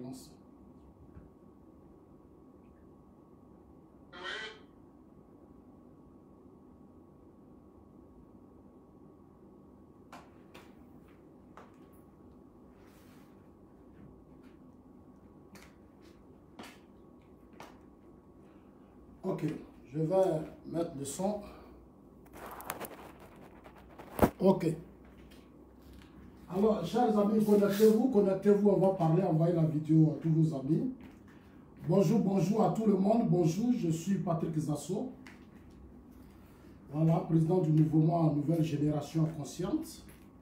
lance. Ok, je vais mettre le son. Ok. Alors, chers amis, connectez-vous, on va parler, envoyer la vidéo à tous vos amis. Bonjour, bonjour à tout le monde. Bonjour, je suis Patrick Zasso. Voilà, président du mouvement Nouvelle Génération Consciente.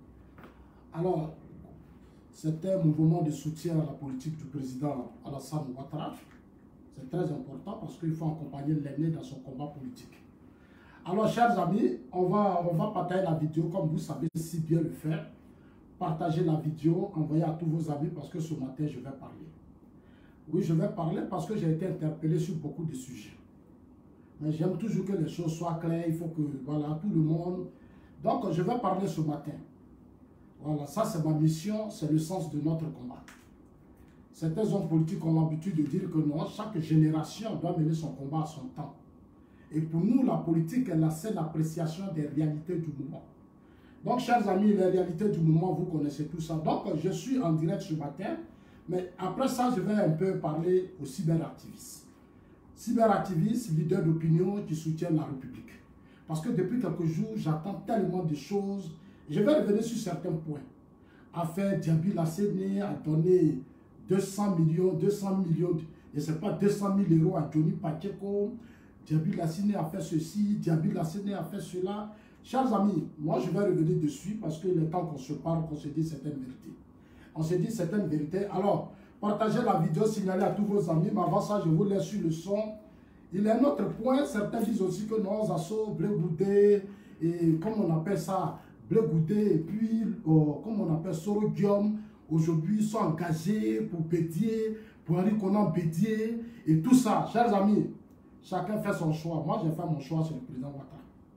Alors, c'est un mouvement de soutien à la politique du président Alassane Ouattara. C'est très important parce qu'il faut accompagner l'aîné dans son combat politique. Alors, chers amis, on va partager la vidéo comme vous savez si bien le faire. Partagez la vidéo, envoyez à tous vos amis parce que ce matin, je vais parler. Oui, je vais parler parce que j'ai été interpellé sur beaucoup de sujets. Mais j'aime toujours que les choses soient claires, il faut que, voilà, tout le monde... Donc, je vais parler ce matin. Voilà, ça c'est ma mission, c'est le sens de notre combat. Certains hommes politiques ont l'habitude de dire que non, chaque génération doit mener son combat à son temps. Et pour nous, la politique est la saine appréciation des réalités du moment. Donc, chers amis, les réalités du moment, vous connaissez tout ça. Donc, je suis en direct ce matin, mais après ça, je vais un peu parler aux cyberactivistes. Cyberactivistes, leaders d'opinion qui soutiennent la République. Parce que depuis quelques jours, j'attends tellement de choses. Je vais revenir sur certains points. Affaire Diaby Lassene a donné 200 millions, je ne sais pas, 200 000 € à Johnny Pacheco. Diaby Lassene a fait ceci, Diaby Lassene a fait cela. Chers amis, moi je vais revenir dessus parce qu'il est temps qu'on se parle, qu'on se dise certaines vérités. On se dit certaines vérités. Alors, partagez la vidéo, signalez à tous vos amis. Mais avant ça, je vous laisse sur le son. Il y a un autre point. Certains disent aussi que non, Zasso, Blé Goudé, et comme on appelle ça, Blé Goudé, et puis, comme on appelle Soro Guillaume, aujourd'hui, sont engagés pour Bédier, pour Henri Konan Bédier, et tout ça. Chers amis, chacun fait son choix. Moi, j'ai fait mon choix sur le président Ouattara.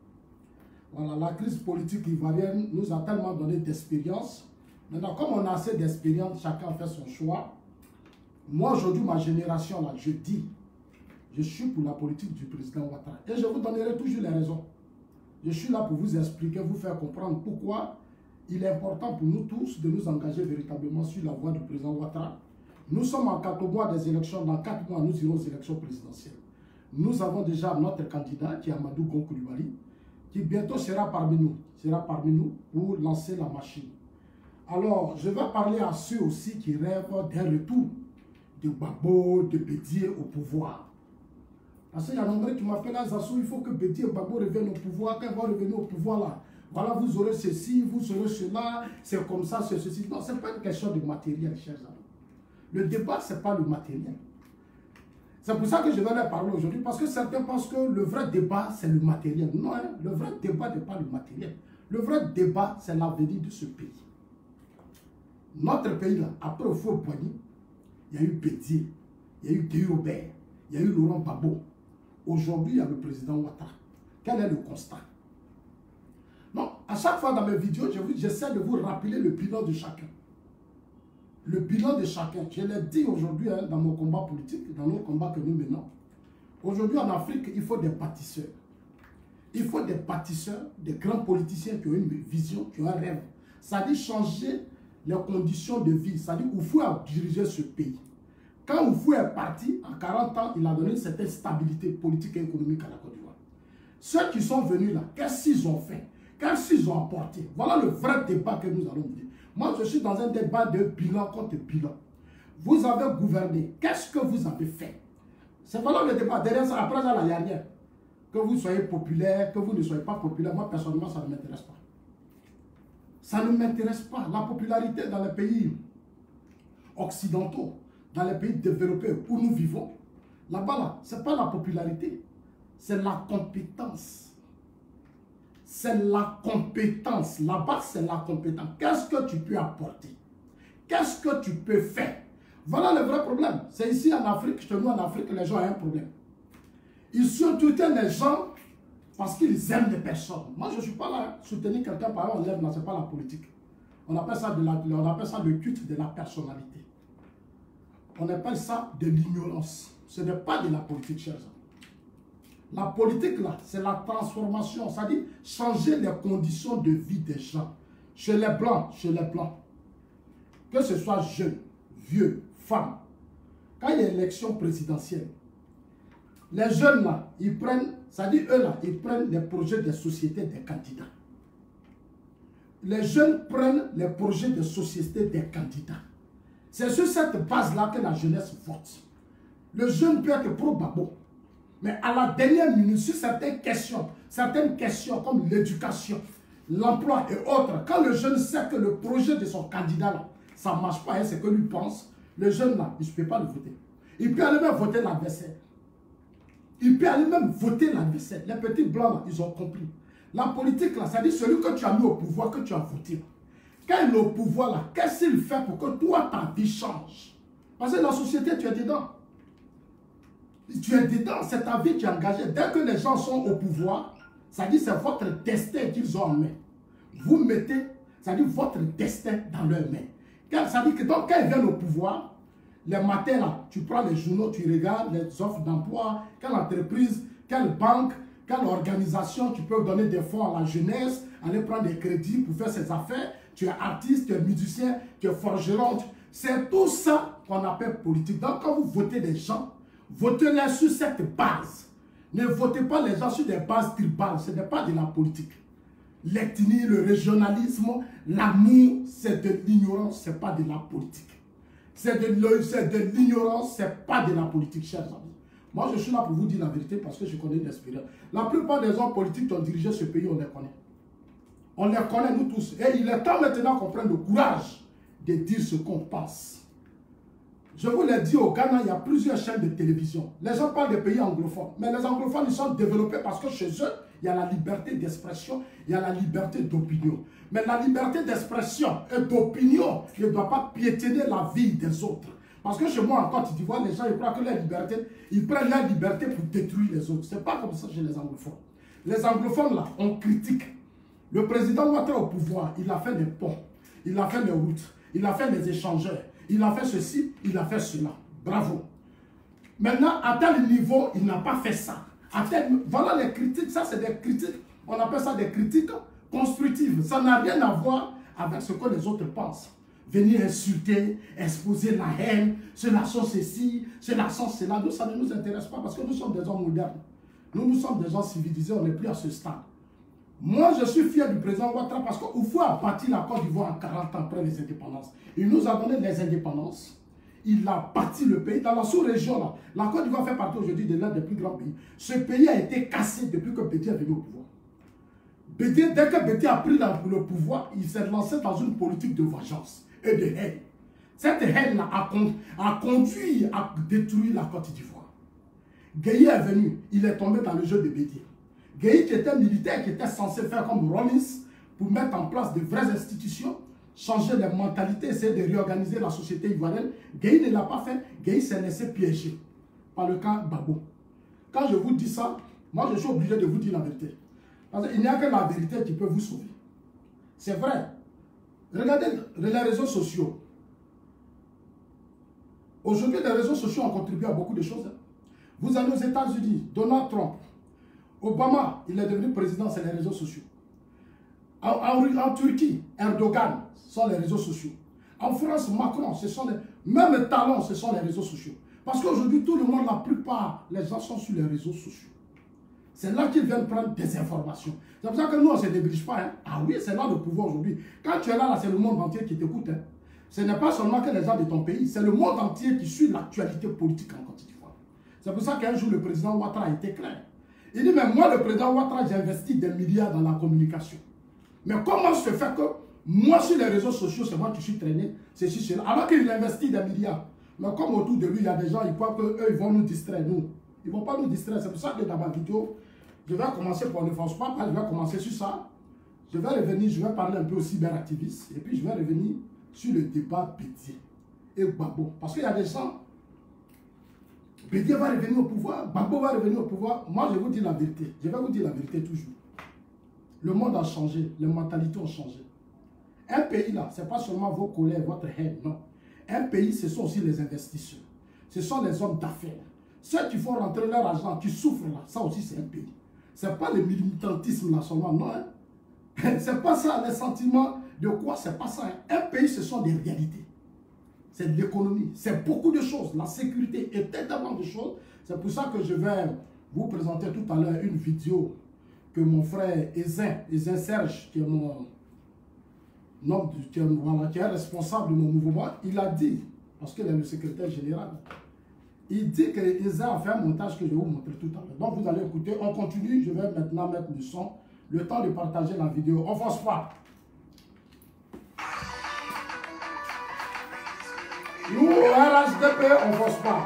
Voilà, la crise politique ivoirienne nous a tellement donné d'expérience. Maintenant, comme on a assez d'expérience, chacun fait son choix. Moi, aujourd'hui, ma génération, là, je dis, je suis pour la politique du président Ouattara. Et je vous donnerai toujours les raisons. Je suis là pour vous expliquer, vous faire comprendre pourquoi il est important pour nous tous de nous engager véritablement sur la voie du président Ouattara. Nous sommes en 4 mois des élections. Dans 4 mois, nous irons aux élections présidentielles. Nous avons déjà notre candidat, qui est Amadou Gon Coulibaly, qui bientôt sera parmi nous pour lancer la machine. Alors, je vais parler à ceux aussi qui rêvent d'un retour de Gbagbo, de Bédier au pouvoir. Parce qu'il y a nombreux qui m'appellent à Zasso, il faut que Bédier et Gbagbo reviennent au pouvoir. Quand ils vont revenir au pouvoir, là, voilà, vous aurez ceci, vous aurez cela, c'est comme ça, c'est ceci. Non, ce n'est pas une question de matériel, chers amis. Le débat, ce n'est pas le matériel. C'est pour ça que je vais leur parler aujourd'hui, parce que certains pensent que le vrai débat, c'est le matériel. Non, hein, le vrai débat n'est pas le matériel. Le vrai débat, c'est l'avenir de ce pays. Notre pays, là, après au faux Boigny, il y a eu Bédier, il y a eu Guy Robert, il y a eu Laurent Gbagbo. Aujourd'hui, il y a le président Ouattara. Quel est le constat? Non, à chaque fois dans mes vidéos, j'essaie de vous rappeler le bilan de chacun. Le bilan de chacun. Je l'ai dit aujourd'hui hein, dans mon combat politique, dans nos combats que nous menons. Aujourd'hui, en Afrique, il faut des bâtisseurs. Il faut des bâtisseurs, des grands politiciens qui ont une vision, qui ont un rêve. Ça dit changer les conditions de vie. Ça dit Oufou a dirigé ce pays. Quand Oufou est parti, en 40 ans, il a donné une certaine stabilité politique et économique à la Côte d'Ivoire. Ceux qui sont venus là, qu'est-ce qu'ils ont fait? Qu'est-ce qu'ils ont apporté? Voilà le vrai débat que nous allons dire. Moi, je suis dans un débat de bilan contre bilan. Vous avez gouverné. Qu'est-ce que vous avez fait? C'est voilà le débat. Derrière ça, après ça, il n'y a rien. Que vous soyez populaire, que vous ne soyez pas populaire, moi, personnellement, ça ne m'intéresse pas. Ça ne m'intéresse pas. La popularité dans les pays occidentaux, dans les pays développés où nous vivons, là-bas, là, ce n'est pas la popularité. C'est la compétence. C'est la compétence. Là-bas, c'est la compétence. Qu'est-ce que tu peux apporter? Qu'est-ce que tu peux faire? Voilà le vrai problème. C'est ici en Afrique, chez nous en Afrique, les gens ont un problème. Ils soutiennent les gens parce qu'ils aiment les personnes. Moi, je ne suis pas là. Soutenir quelqu'un par exemple, on l'aime, ce n'est pas la politique. On appelle ça le culte de la personnalité. On appelle ça de l'ignorance. Ce n'est pas de la politique, chers amis. La politique, là, c'est la transformation, c'est-à-dire changer les conditions de vie des gens. Chez les Blancs, que ce soit jeunes, vieux, femmes, quand il y a élection présidentielle, les jeunes, là, ils prennent, c'est-à-dire eux, là, ils prennent les projets des sociétés des candidats. Les jeunes prennent les projets de société des candidats. C'est sur cette base-là que la jeunesse vote. Le jeune peut être pro-Gbagbo. Mais à la dernière minute, sur certaines questions comme l'éducation, l'emploi et autres, quand le jeune sait que le projet de son candidat, là, ça ne marche pas, hein, c'est que lui pense, le jeune là, il ne peut pas le voter. Il peut aller même voter l'adversaire. Les petits blancs, là, ils ont compris. La politique, là, c'est-à-dire celui que tu as mis au pouvoir, que tu as voté. Quand il est au pouvoir, là, qu'est-ce qu'il fait pour que toi, ta vie change? Parce que la société, tu es dedans. Tu es dedans, c'est ta vie qui est engagée. Dès que les gens sont au pouvoir, c'est-à-dire c'est votre destin qu'ils ont en main. Vous mettez, c'est-à-dire votre destin dans leurs mains. C'est-à-dire que donc, quand ils viennent au pouvoir, les matins, là, tu prends les journaux, tu regardes les offres d'emploi, quelle entreprise, quelle banque, quelle organisation, tu peux donner des fonds à la jeunesse, aller prendre des crédits pour faire ses affaires. Tu es artiste, tu es musicien, tu es forgeron. C'est tout ça qu'on appelle politique. Donc, quand vous votez les gens, votez-les sur cette base. Ne votez pas les gens sur des bases tribales. Ce n'est pas de la politique. L'ethnie, le régionalisme, l'amour, c'est de l'ignorance, ce n'est pas de la politique. C'est de l'ignorance, ce n'est pas de la politique, chers amis. Moi, je suis là pour vous dire la vérité parce que je connais l'expérience. La plupart des hommes politiques qui ont dirigé ce pays, on les connaît. On les connaît, nous tous. Et il est temps maintenant qu'on prenne le courage de dire ce qu'on pense. Je vous l'ai dit, au Ghana, il y a plusieurs chaînes de télévision. Les gens parlent des pays anglophones. Mais les anglophones, ils sont développés parce que chez eux, il y a la liberté d'expression, il y a la liberté d'opinion. Mais la liberté d'expression et d'opinion ne doit pas piétiner la vie des autres. Parce que chez moi, en Côte d'Ivoire, les gens ils croient que leur liberté, ils prennent leur liberté pour détruire les autres. Ce n'est pas comme ça chez les anglophones. Les anglophones, là, on critique. Le président Ouattara au pouvoir, il a fait des ponts, il a fait des routes, il a fait des échangeurs. Il a fait ceci, il a fait cela. Bravo. Maintenant, à tel niveau, il n'a pas fait ça. Voilà les critiques. Ça, c'est des critiques. On appelle ça des critiques constructives. Ça n'a rien à voir avec ce que les autres pensent. Venir insulter, exposer la haine, cela sont ceci, cela sont cela. Nous, ça ne nous intéresse pas parce que nous sommes des hommes modernes. Nous sommes des gens civilisés, on n'est plus à ce stade. Moi, je suis fier du président Ouattara parce qu'Oufou a bâti la Côte d'Ivoire en 40 ans après les indépendances. Il nous a donné les indépendances. Il a bâti le pays. Dans la sous-région, la Côte d'Ivoire fait partie aujourd'hui de l'un des plus grands pays. Ce pays a été cassé depuis que Bédié est venu au pouvoir. Bédié, dès que Bédié a pris le pouvoir, il s'est lancé dans une politique de vengeance et de haine. Cette haine-là a conduit à détruire la Côte d'Ivoire. Gueye est venu, il est tombé dans le jeu de Bédié. Gueye, qui était militaire, qui était censé faire comme Rawlins pour mettre en place de vraies institutions, changer les mentalités, essayer de réorganiser la société ivoirienne. Gueye ne l'a pas fait. Gueye s'est laissé piéger par le camp Gbagbo. Quand je vous dis ça, moi je suis obligé de vous dire la vérité. Parce qu'il n'y a que la vérité qui peut vous sauver. C'est vrai. Regardez les réseaux sociaux. Aujourd'hui, les réseaux sociaux ont contribué à beaucoup de choses. Vous allez aux États-Unis, Donald Trump, Obama, il est devenu président, c'est les réseaux sociaux. En Turquie, Erdogan, ce sont les réseaux sociaux. En France, Macron, ce sont les... Même Talon, ce sont les réseaux sociaux. Parce qu'aujourd'hui, tout le monde, la plupart, les gens sont sur les réseaux sociaux. C'est là qu'ils viennent prendre des informations. C'est pour ça que nous, on ne se néglige pas. Hein. Ah oui, c'est là le pouvoir aujourd'hui. Quand tu es là, c'est le monde entier qui t'écoute. Hein. Ce n'est pas seulement que les gens de ton pays, c'est le monde entier qui suit l'actualité politique en Côte d'Ivoire. C'est pour ça qu'un jour, le président Ouattara a été clair. Il dit, mais moi, le président Ouattara, j'ai investi des milliards dans la communication. Mais comment se fait que moi, sur les réseaux sociaux, c'est moi qui suis traîné, c'est cela. Alors qu'il investit des milliards. Mais comme autour de lui, il y a des gens, ils croient qu'eux, ils vont nous distraire, nous. Ils ne vont pas nous distraire. C'est pour ça que dans ma vidéo, je vais commencer pour ne pense pas, je vais commencer sur ça. Je vais revenir, je vais parler un peu au cyberactivisme. Et puis, je vais revenir sur le débat Bédié et Gbagbo. Parce qu'il y a des gens... Bédié va revenir au pouvoir, Gbagbo va revenir au pouvoir. Moi, je vous dis la vérité. Je vais vous dire la vérité toujours. Le monde a changé, les mentalités ont changé. Un pays, là, ce n'est pas seulement vos collègues, votre haine, non. Un pays, ce sont aussi les investisseurs. Ce sont les hommes d'affaires. Ceux qui font rentrer leur argent, qui souffrent là, ça aussi c'est un pays. Ce n'est pas le militantisme là seulement, non. Hein? Ce n'est pas ça, les sentiments de quoi, c'est pas ça. Hein? Un pays, ce sont des réalités. C'est de l'économie, c'est beaucoup de choses. La sécurité est tellement de choses. C'est pour ça que je vais vous présenter tout à l'heure une vidéo que mon frère Ezin Serge, qui est mon homme, qui est responsable de mon mouvement, il a dit, parce qu'il est le secrétaire général, il dit que Ezin a fait un montage que je vais vous montrer tout à l'heure. Donc vous allez écouter, on continue, je vais maintenant mettre le son, le temps de partager la vidéo. On ne force pas. Nous, au RHDP, on ne force pas.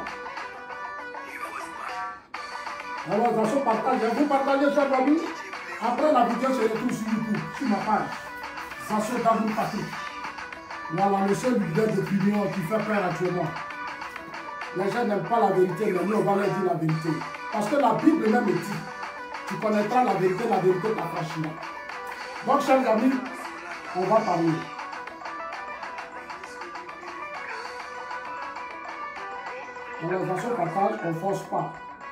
Alors, attention, vous partagez ça, Babi. Après la vidéo, je retrouve sur YouTube, sur ma page. Zasso Daboul Patrick. Voilà, le seul leader d'opinion qui fait peur actuellement. Les gens n'aiment pas la vérité, mais nous, on va leur dire la vérité. Parce que la Bible même dit, tu connaîtras la vérité t'affranchira. Donc, chers amis, on va parler. L'organisation partage, on ne force pas.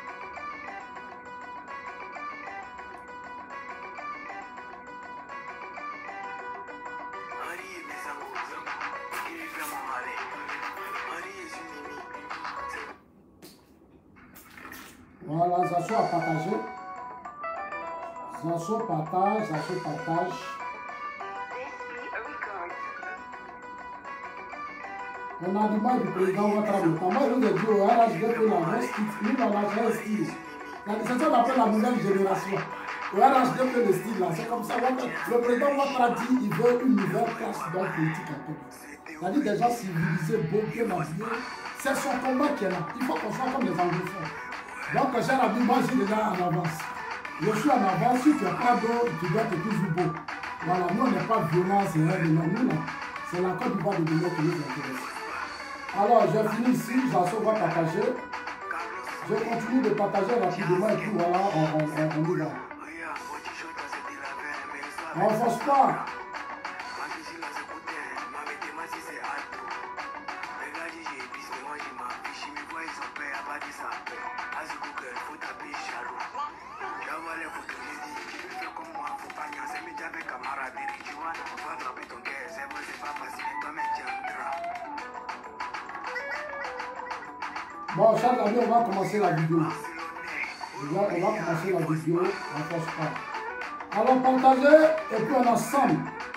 Voilà, Zasso a partagé. Zasso partage, Zasso partage. On a du mal du président Ouattara. Moi, je vous ai dit au RHDP, la vraie style. Nous, dans la vraie style. C'est ça qu'on appelle la nouvelle génération. Au RHDP, le style là, c'est comme ça. Le président Ouattara dit qu'il veut une nouvelle classe d'hommes politiques en Côte. C'est-à-dire des gens civilisés, beaux, bien habillés. C'est son combat qui est là. Il faut qu'on soit comme les anglophones. Donc, cher ami, moi, je suis déjà en avance. Je suis en avance. Si tu n'as pas d'eau, tu dois être toujours beau. Voilà, nous, on n'est pas violents, c'est vrai, mais non, nous, là, c'est la Côte d'Ivoire de demain qui nous intéresse. Alors, j'ai fini ici, Zasso va partager. Je continue de partager rapidement et puis voilà, on y va. On ne force pas. Bon, chers amis, on va commencer la vidéo. On va commencer la vidéo, on ne force pas. Alors, partagez et puis on ensemble.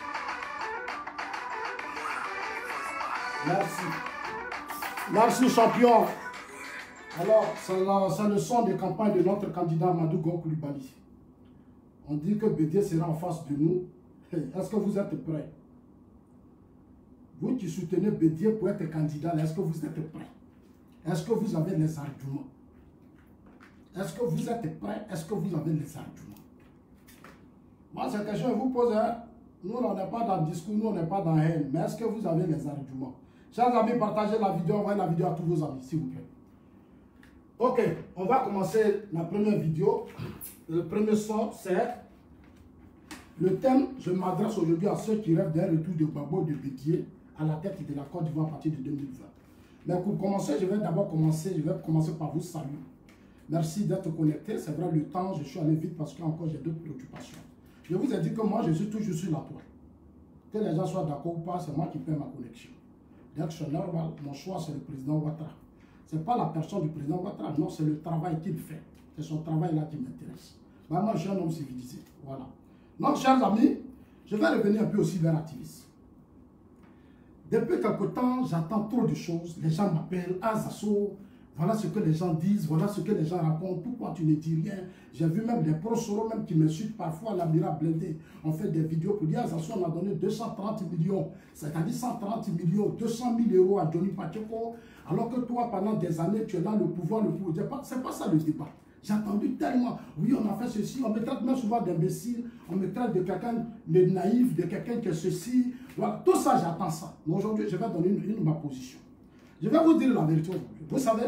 Merci. Merci, champion. Alors, c'est le son des campagnes de notre candidat Amadou Gon Coulibaly. On dit que Bédié sera en face de nous. Hey, est-ce que vous êtes prêts? Vous qui soutenez Bédié pour être candidat, est-ce que vous êtes prêts? Est-ce que vous avez les arguments? Est-ce que vous êtes prêts? Est-ce que vous avez les arguments? Moi, cette question, je vous pose, hein? Nous, on n'est pas dans le discours, nous, on n'est pas dans la haine. Mais est-ce que vous avez les arguments? Chers amis, partagez la vidéo, envoyez la vidéo à tous vos amis, s'il vous plaît. Ok, on va commencer la première vidéo. Le premier son, c'est le thème. Je m'adresse aujourd'hui à ceux qui rêvent d'un retour de Gbagbo de Bédié à la tête de la Côte d'Ivoire à partir de 2020. Mais pour commencer, je vais commencer par vous saluer. Merci d'être connecté. C'est vrai, le temps, je suis allé vite parce qu'encore j'ai d'autres préoccupations. Je vous ai dit que moi, je suis toujours sur la toile. Que les gens soient d'accord ou pas, c'est moi qui paie ma connexion. Donc, c'est normal. Mon choix, c'est le président Ouattara. Ce n'est pas la personne du président Ouattara, non, c'est le travail qu'il fait. C'est son travail là qui m'intéresse. Ben, moi, je suis un homme civilisé. Voilà. Donc, chers amis, je vais revenir un peu aussi vers l'activisme. Depuis quelque temps, j'entends trop de choses. Les gens m'appellent, ah Zasso, voilà ce que les gens disent, voilà ce que les gens racontent, pourquoi tu ne dis rien? J'ai vu même des prosoro même qui me suivent parfois, l'amiral blindé. On fait des vidéos pour dire, ah Zasso, on a donné 230 millions, c'est-à-dire 130 millions, 200 000 euros à Johnny Pacheco, alors que toi, pendant des années, tu es là, le pouvoir. C'est pas ça le débat. J'ai entendu tellement, oui, on a fait ceci, on me traite même souvent d'imbécile, on me traite de quelqu'un de naïf, de quelqu'un qui est ceci. Voilà, tout ça, j'attends ça. Mais aujourd'hui, je vais donner ma position. Je vais vous dire la vérité aujourd'hui. Vous savez,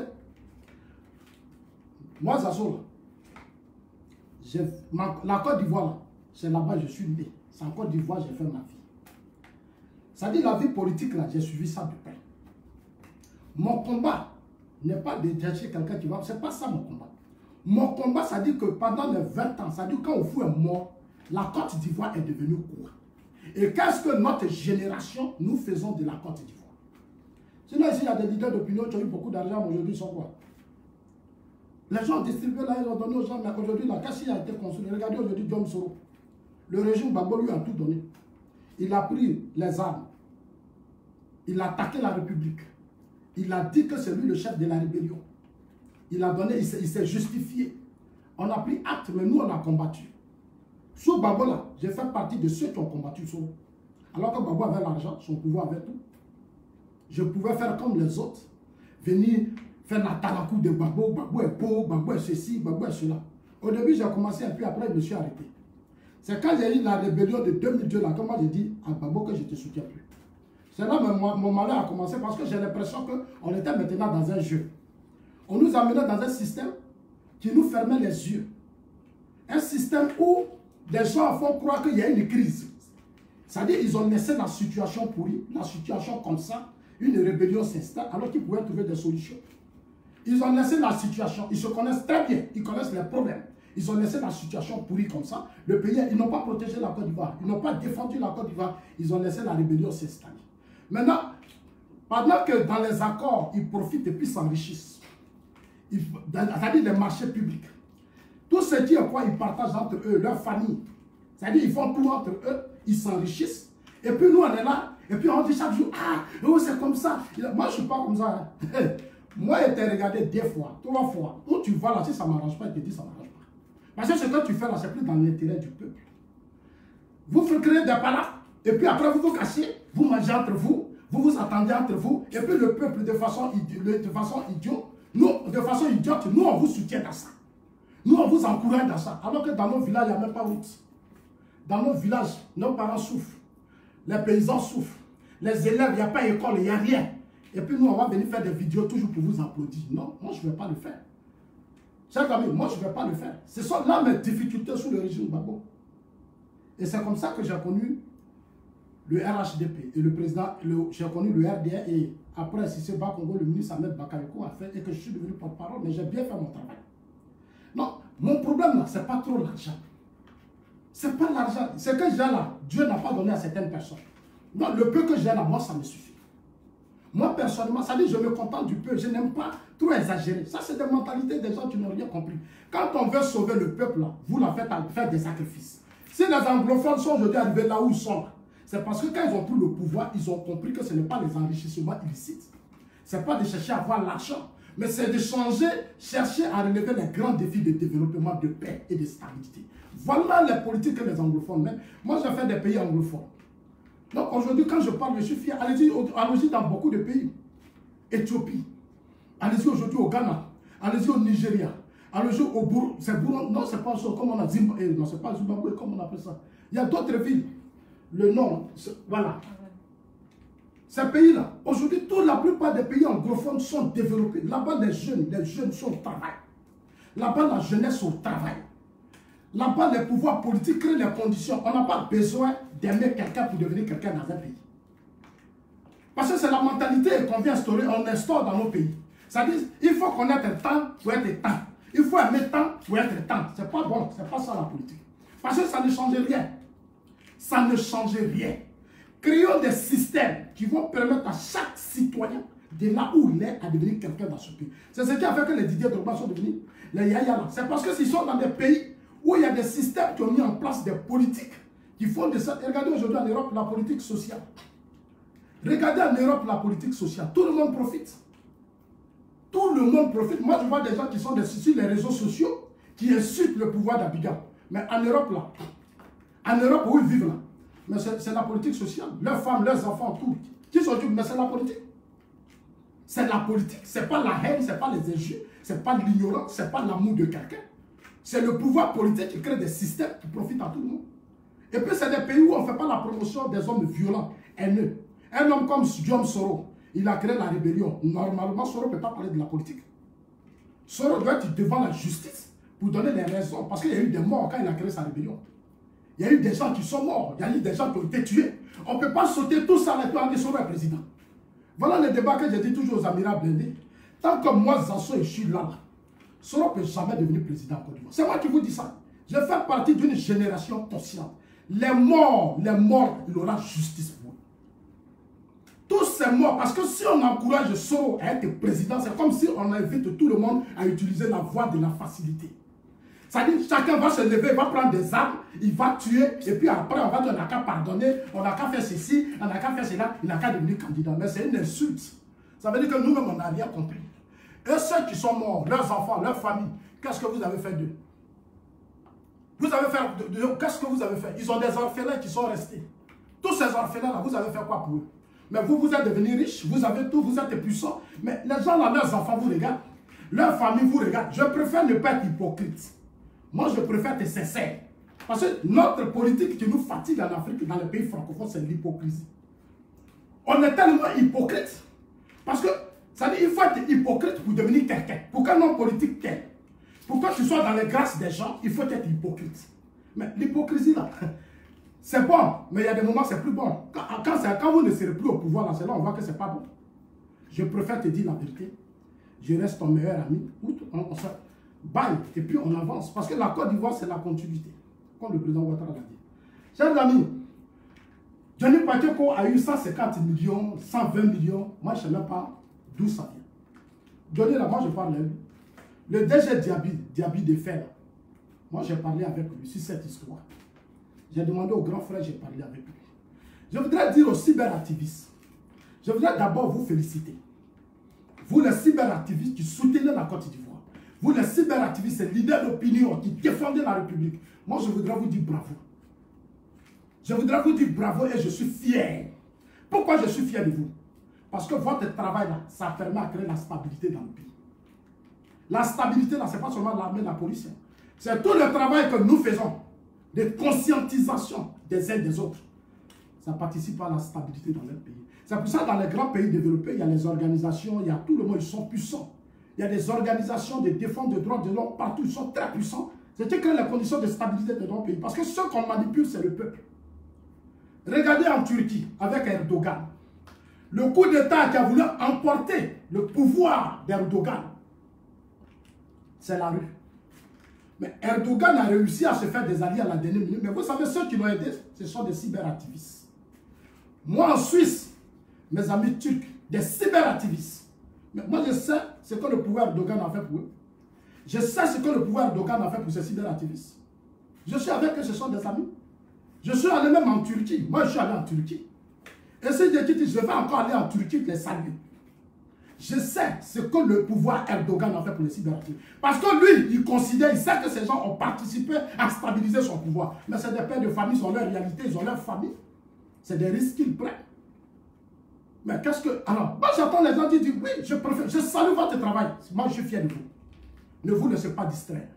moi, Zasso, la Côte d'Ivoire, c'est là-bas que je suis né. C'est en Côte d'Ivoire que j'ai fait ma vie. Ça dit la vie politique, là, j'ai suivi ça de près. Mon combat, n'est pas de chercher quelqu'un qui va... Ce n'est pas ça mon combat. Mon combat, ça dit que pendant les 20 ans, ça dit que quand Oufou est mort, la Côte d'Ivoire est devenue quoi? Et qu'est-ce que notre génération, nous faisons de la Côte d'Ivoire? Sinon, ici, il y a des leaders d'opinion qui ont eu beaucoup d'argent, mais aujourd'hui, ils sont quoi? Les gens distribués là, ils ont donné aux gens, mais aujourd'hui, la Cassie a été construite. Regardez aujourd'hui Diom Soro. Le régime Gbagbo lui a tout donné. Il a pris les armes. Il a attaqué la République. Il a dit que c'est lui le chef de la rébellion. Il a donné, il s'est justifié. On a pris acte, mais nous, on a combattu. Sous Gbagbo là, j'ai fait partie de ceux qui ont combattu Soro. Alors que Gbagbo avait l'argent, son pouvoir avait tout. Je pouvais faire comme les autres. Venir faire la talakou de Gbagbo. Gbagbo est pauvre, Gbagbo est ceci, Gbagbo est cela. Au début, j'ai commencé et puis après, je me suis arrêté. C'est quand j'ai eu la rébellion de 2002 là, que moi j'ai dit à Gbagbo que je ne te soutiens plus. C'est là que mon malheur a commencé parce que j'ai l'impression qu'on était maintenant dans un jeu. On nous amenait dans un système qui nous fermait les yeux. Un système où des gens font croire qu'il y a une crise. C'est-à-dire qu'ils ont laissé la situation pourrie, la situation comme ça, une rébellion s'installe alors qu'ils pouvaient trouver des solutions. Ils ont laissé la situation, ils se connaissent très bien, ils connaissent les problèmes. Ils ont laissé la situation pourrie comme ça. Le pays, ils n'ont pas protégé la Côte d'Ivoire, ils n'ont pas défendu la Côte d'Ivoire, ils ont laissé la rébellion s'installer. Maintenant, pendant que dans les accords, ils profitent et puis s'enrichissent, c'est-à-dire les marchés publics, tout ce qui est quoi, ils partagent entre eux, leur famille. C'est-à-dire ils font tout entre eux, ils s'enrichissent. Et puis nous, on est là, et puis on dit chaque jour, ah, oh, c'est comme ça. Moi, je ne suis pas comme ça. Hein. Moi, je t'ai regardé 2 fois, 3 fois. Où tu vas là, si ça ne m'arrange pas, je te dis ça ne m'arrange pas. Parce que ce que tu fais là, ce n'est plus dans l'intérêt du peuple. Vous faites créer des palas, et puis après vous vous cachez, vous mangez entre vous, vous vous attendez entre vous, et puis le peuple de façon idiote, nous on vous soutient dans ça. Nous on vous encourage dans ça. Alors que dans nos villages, il n'y a même pas route. Dans nos villages, nos parents souffrent. Les paysans souffrent. Les élèves, il n'y a pas d'école, il n'y a rien. Et puis nous, on va venir faire des vidéos toujours pour vous applaudir. Non, moi je ne vais pas le faire. Chers amis, moi je ne vais pas le faire. Ce sont là mes difficultés sous le régime Gbagbo. Et c'est comme ça que j'ai connu le RHDP et le président, j'ai connu le RDR et après Cissé Bakongo, le ministre Ahmed Bakayoko a fait et que je suis devenu porte-parole, mais j'ai bien fait mon travail. Non, mon problème là, ce n'est pas trop l'argent. Ce n'est pas l'argent. Ce que j'ai là, Dieu n'a pas donné à certaines personnes. Non, le peu que j'ai là, moi ça me suffit. Moi personnellement, ça dit je me contente du peu, je n'aime pas trop exagérer. Ça c'est des mentalités des gens qui n'ont rien compris. Quand on veut sauver le peuple là, vous la faites à faire des sacrifices. Si les anglophones sont aujourd'hui arrivés là où ils sont, c'est parce que quand ils ont pris le pouvoir, ils ont compris que ce n'est pas les enrichissements illicites. Ce n'est pas de chercher à avoir l'argent, mais c'est de changer, chercher à relever les grands défis de développement, de paix et de stabilité. Voilà les politiques que les anglophones mènent. Moi, j'ai fait des pays anglophones. Donc aujourd'hui, quand je parle, je suis fier. Allez-y dans beaucoup de pays. Éthiopie. Allez-y aujourd'hui au Ghana. Allez-y au Nigeria. Allez-y au Burundi. C'est Burundi. Non, c'est pas ça. Comme on a Zimbabwe. Non, c'est pas Zimbabwe. Comme on appelle ça. Il y a d'autres villes. Le nom, voilà. Ces pays-là, aujourd'hui, la plupart des pays anglophones sont développés. Là-bas, les jeunes sont au travail. Là-bas, la jeunesse au travail. Là-bas, les pouvoirs politiques créent les conditions. On n'a pas besoin d'aimer quelqu'un pour devenir quelqu'un dans un pays. Parce que c'est la mentalité qu'on vient instaurer, on instaure dans nos pays. C'est-à-dire, il faut connaître le temps pour être temps. Il faut aimer le temps pour être temps. C'est pas bon, c'est pas ça la politique. Parce que ça ne change rien. Ça ne change rien. Créons des systèmes qui vont permettre à chaque citoyen de là où il est à devenir quelqu'un dans ce pays. C'est ce qui a fait que les Didier Drogba sont devenus les Yaya là. C'est parce que s'ils sont dans des pays où il y a des systèmes qui ont mis en place des politiques qui font de ça. Regardez aujourd'hui en Europe la politique sociale. Regardez en Europe la politique sociale. Tout le monde profite. Tout le monde profite. Moi je vois des gens qui sont sur les réseaux sociaux qui insultent le pouvoir d'Abidjan. Mais en Europe là, en Europe où ils vivent là, mais c'est la politique sociale. Leurs femmes, leurs enfants, tout. Qui s'occupent, mais c'est la politique. C'est la politique. Ce n'est pas la haine, ce n'est pas les injures, ce n'est pas l'ignorance, ce n'est pas l'amour de quelqu'un. C'est le pouvoir politique qui crée des systèmes qui profitent à tout le monde. Et puis c'est des pays où on ne fait pas la promotion des hommes violents, haineux. Un homme comme Diom Soro, il a créé la rébellion. Normalement, Soro ne peut pas parler de la politique. Soro doit être devant la justice pour donner les raisons. Parce qu'il y a eu des morts quand il a créé sa rébellion. Il y a eu des gens qui sont morts, il y a eu des gens qui ont été tués. On ne peut pas sauter tout ça et puis en dire Soro est président. Voilà le débat que j'ai dit toujours aux Amirats blindés. Tant que moi, Zasso, je suis là, Soro ne peut jamais devenir président en Côte d'Ivoire. C'est moi qui vous dis ça. Je fais partie d'une génération consciente. Les morts, il aura justice pour eux. Tous ces morts, parce que si on encourage Soro à être président, c'est comme si on invite tout le monde à utiliser la voie de la facilité. C'est-à-dire chacun va se lever, il va prendre des armes, il va tuer, et puis après on va dire on n'a qu'à pardonner, on n'a qu'à faire ceci, on n'a qu'à faire cela, il n'a qu'à devenir candidat. Mais c'est une insulte. Ça veut dire que nous-mêmes on n'a rien compris. Et ceux qui sont morts, leurs enfants, leurs familles, qu'est-ce que vous avez fait d'eux? Vous avez fait qu'est-ce que vous avez fait? Ils ont des orphelins qui sont restés. Tous ces orphelins-là, vous avez fait quoi pour eux? Mais vous, vous êtes devenus riches, vous avez tout, vous êtes puissants. Mais les gens là, leurs enfants vous regardent, leur famille vous regarde. Je préfère ne pas être hypocrite. Moi, je préfère être sincère. Parce que notre politique qui nous fatigue en Afrique, dans les pays francophones, c'est l'hypocrisie. On est tellement hypocrite. Parce que, ça dit, il faut être hypocrite pour devenir quelqu'un. Pour qu'un homme politique t'aime. Pour que tu sois dans les grâces des gens, il faut être hypocrite. Mais l'hypocrisie, là, c'est bon. Mais il y a des moments, c'est plus bon. Quand vous ne serez plus au pouvoir, là, c'est là on voit que c'est pas bon. Je préfère te dire la vérité. Je reste ton meilleur ami. On se baille et puis on avance. Parce que la Côte d'Ivoire, c'est la continuité. Comme le président Ouattara l'a dit. Chers amis, Johnny Pacheco a eu 150 millions, 120 millions. Moi, je ne sais même pas d'où ça vient. Johnny, là, moi, je parle de lui. Le DG Diaby de Fer, moi, j'ai parlé avec lui sur cette histoire. J'ai demandé au grand frère, j'ai parlé avec lui. Je voudrais dire aux cyberactivistes, je voudrais d'abord vous féliciter. Vous, les cyberactivistes qui soutenez la Côte d'Ivoire. Vous, les cyberactivistes, les leaders d'opinion qui défendent la République. Moi, je voudrais vous dire bravo. Je voudrais vous dire bravo et je suis fier. Pourquoi je suis fier de vous? Parce que votre travail, là, ça permet à créer la stabilité dans le pays. La stabilité, là, ce n'est pas seulement l'armée et la police. C'est tout le travail que nous faisons de conscientisation des uns des autres. Ça participe à la stabilité dans notre pays. C'est pour ça que dans les grands pays développés, il y a les organisations, il y a tout le monde, ils sont puissants. Il y a des organisations de défense des droits de l'homme partout, ils sont très puissants. C'est qui crée les conditions de stabilité de notre pays. Parce que ceux qu'on manipule, c'est le peuple. Regardez en Turquie, avec Erdogan. Le coup d'État qui a voulu emporter le pouvoir d'Erdogan, c'est la rue. Mais Erdogan a réussi à se faire des alliés à la dernière minute. Mais vous savez, ceux qui l'ont aidé, ce sont des cyberactivistes. Moi, en Suisse, mes amis turcs, des cyberactivistes. Mais moi, je sais ce que le pouvoir Erdogan a fait pour eux. Je sais ce que le pouvoir Erdogan a fait pour ces cyberactivistes. Je suis avec eux, ce sont des amis. Je suis allé même en Turquie. Moi, je suis allé en Turquie. Et si je dis que je vais encore aller en Turquie les saluer. Je sais ce que le pouvoir Erdogan a fait pour les cyberactivistes. Parce que lui, il considère, il sait que ces gens ont participé à stabiliser son pouvoir. Mais c'est des pères de famille, ils ont leur réalité, ils ont leur famille. C'est des risques qu'ils prennent. Mais qu'est-ce que... Alors, moi j'entends les gens qui disent, oui, je salue votre travail. Moi, je suis fier de vous. Ne vous laissez pas distraire.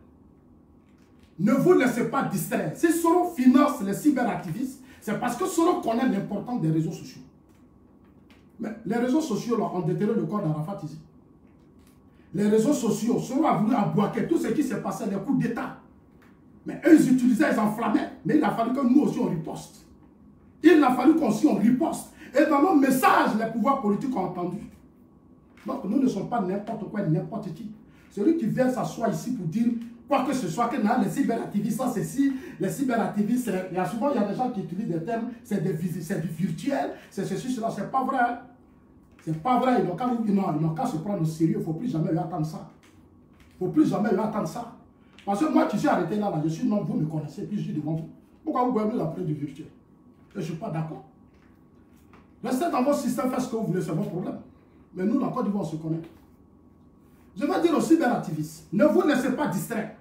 Ne vous laissez pas distraire. Si Soro finance les cyberactivistes, c'est parce que Soro connaît l'importance des réseaux sociaux. Mais les réseaux sociaux là, ont déterré le corps d'Arafat ici. Les réseaux sociaux, Soro a voulu emboîter tout ce qui s'est passé, les coups d'État. Mais eux, ils utilisaient, ils enflammaient. Mais il a fallu que nous aussi, on riposte. Il a fallu qu'on aussi, on riposte. Et dans nos messages, les pouvoirs politiques ont entendu. Donc, nous ne sommes pas n'importe quoi, n'importe qui. Celui qui vient s'asseoir ici pour dire quoi que ce soit, que non, les cyberactivistes, ça c'est si, les cyberactivistes, il y a souvent il y a des gens qui utilisent des termes, c'est du virtuel, c'est ceci, cela, c'est pas vrai. C'est pas vrai, ils n'ont qu'à se prendre au sérieux, il ne faut plus jamais leur attendre ça. Il ne faut plus jamais leur attendre ça. Parce que moi qui suis arrêté là, je suis non, vous me connaissez, puis je suis devant vous. Pourquoi vous pouvez nous appeler du virtuel? Je ne suis pas d'accord. Restez dans votre système, faites ce que vous voulez, c'est votre problème. Mais nous, dans Côte d'Ivoire, on se connaît. Je vais dire aux cyberactivistes, ne vous laissez pas distraire.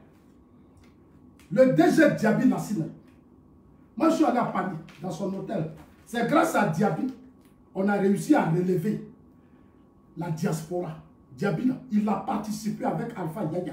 Le DG Diaby Nassina, moi je suis allé à Paris, dans son hôtel. C'est grâce à Diaby, on a réussi à relever la diaspora. Diaby, il a participé avec Alpha Yaya.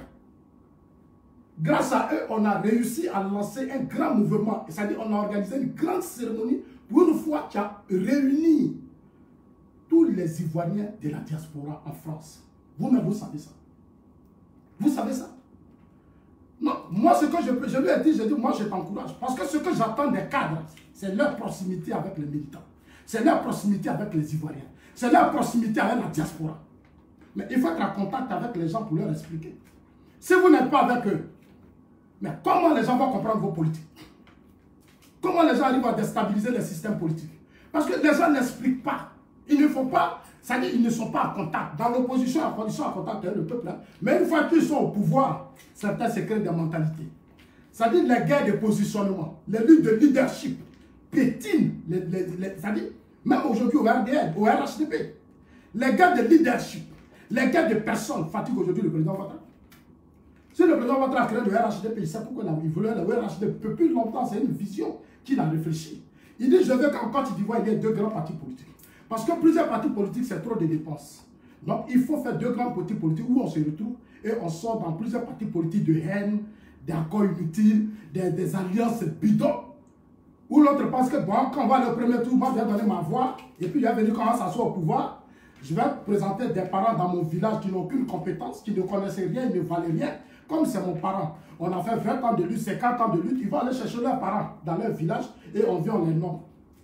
Grâce à eux, on a réussi à lancer un grand mouvement. C'est-à-dire on a organisé une grande cérémonie pour une fois qui a réuni tous les Ivoiriens de la diaspora en France. Vous-même, vous savez ça. Vous savez ça. Non, moi, ce que je lui ai dit, j'ai dit, moi, je t'encourage. Parce que ce que j'attends des cadres, c'est leur proximité avec les militants. C'est leur proximité avec les Ivoiriens. C'est leur proximité avec la diaspora. Mais il faut être en contact avec les gens pour leur expliquer. Si vous n'êtes pas avec eux, mais comment les gens vont comprendre vos politiques? Comment les gens arrivent à déstabiliser les systèmes politiques? Parce que les gens n'expliquent pas. Ils ne font pas, c'est-à-dire ils ne sont pas en contact. Dans l'opposition, ils sont en contact avec le peuple. Hein. Mais une fois qu'ils sont au pouvoir, certains se créent des mentalités. C'est-à-dire les guerres de positionnement, les luttes de leadership pétinent, c'est-à-dire même aujourd'hui au RDN, au RHDP, les guerres de leadership, les guerres de personnes fatiguent aujourd'hui le président Ouattara. Si le président Ouattara a créé le RHDP, il sait pourquoi il voulait le RHDP depuis longtemps, c'est une vision qu'il a réfléchi. Il dit, je veux qu'en Côte d'Ivoire, il y ait deux grands partis politiques. Parce que plusieurs partis politiques, c'est trop de dépenses. Donc, il faut faire deux grands partis politiques où on se retrouve et on sort dans plusieurs partis politiques de haine, d'accords inutiles, des alliances bidons. Où l'autre pense que, bon, quand on va le premier tour, moi, je vais donner ma voix, et puis il est venu quand on s'assoit au pouvoir, je vais présenter des parents dans mon village qui n'ont aucune compétence, qui ne connaissaient rien, ils ne valaient rien. Comme c'est mon parent, on a fait 20 ans de lutte, 50 ans de lutte, ils vont aller chercher leurs parents dans leur village et on vient, on les nomme.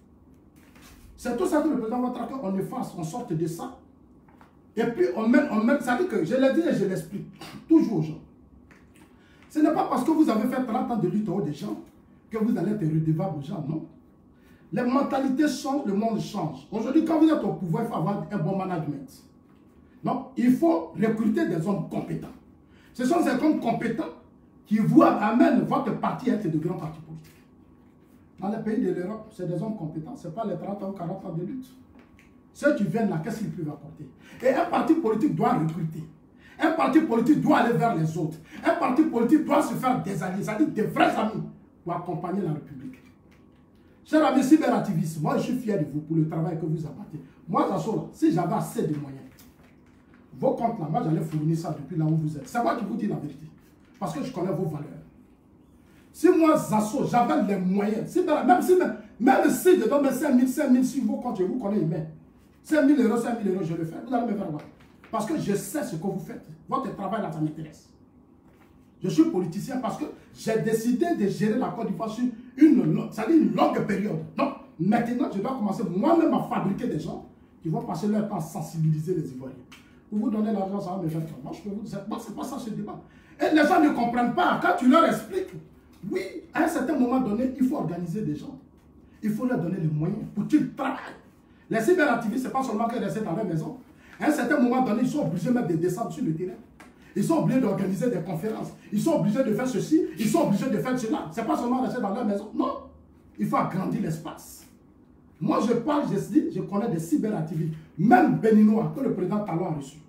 C'est tout ça que le président va traquer, on efface, on sorte de ça. Et puis on met, ça dit que je l'ai dit et je l'explique toujours aux gens. Ce n'est pas parce que vous avez fait 30 ans de lutte au haut des gens que vous allez être redevable aux gens, non. Les mentalités changent, le monde change. Aujourd'hui, quand vous êtes au pouvoir, il faut avoir un bon management. Donc, il faut recruter des hommes compétents. Ce sont ces hommes compétents qui vous amènent votre parti à être de grands partis politiques. Dans les pays de l'Europe, c'est des hommes compétents, ce n'est pas les 30 ou 40 ans de lutte. Ceux qui viennent là, qu'est-ce qu'ils peuvent apporter? Et un parti politique doit recruter. Un parti politique doit aller vers les autres. Un parti politique doit se faire des alliés, c'est-à-dire des vrais amis pour accompagner la République. Chers amis cyberactivistes, moi je suis fier de vous pour le travail que vous apportez. Moi, Zasso, si j'avais assez de moyens, vos comptes là, moi j'allais fournir ça depuis là où vous êtes. C'est moi qui vous dis la vérité. Parce que je connais vos valeurs. Si moi, Zasso, j'avais les moyens, même si je donne 5 000 sur vos comptes, je vous connais humain. 5 000 euros, je le fais. Vous allez me faire voir. Parce que je sais ce que vous faites. Votre travail là, ça m'intéresse. Je suis politicien parce que j'ai décidé de gérer la Côte d'Ivoire sur une longue période. Donc, maintenant, je dois commencer moi-même à fabriquer des gens qui vont passer leur temps à sensibiliser les Ivoiriens. Pour vous donner l'argent, ça va me faire quoi? Moi, je peux vous dire, moi, c'est pas ça ce débat. Et les gens ne comprennent pas. Quand tu leur expliques, oui, à un certain moment donné, il faut organiser des gens. Il faut leur donner les moyens pour qu'ils travaillent. Les cyberactivistes, ce n'est pas seulement qu'ils restent dans leur maison. À un certain moment donné, ils sont obligés même de descendre sur le terrain. Ils sont obligés d'organiser des conférences. Ils sont obligés de faire ceci. Ils sont obligés de faire cela. Ce n'est pas seulement rester dans leur maison. Non. Il faut agrandir l'espace. Moi, je parle, je connais des cyberactivistes. Même béninois, que le président Talon a reçu.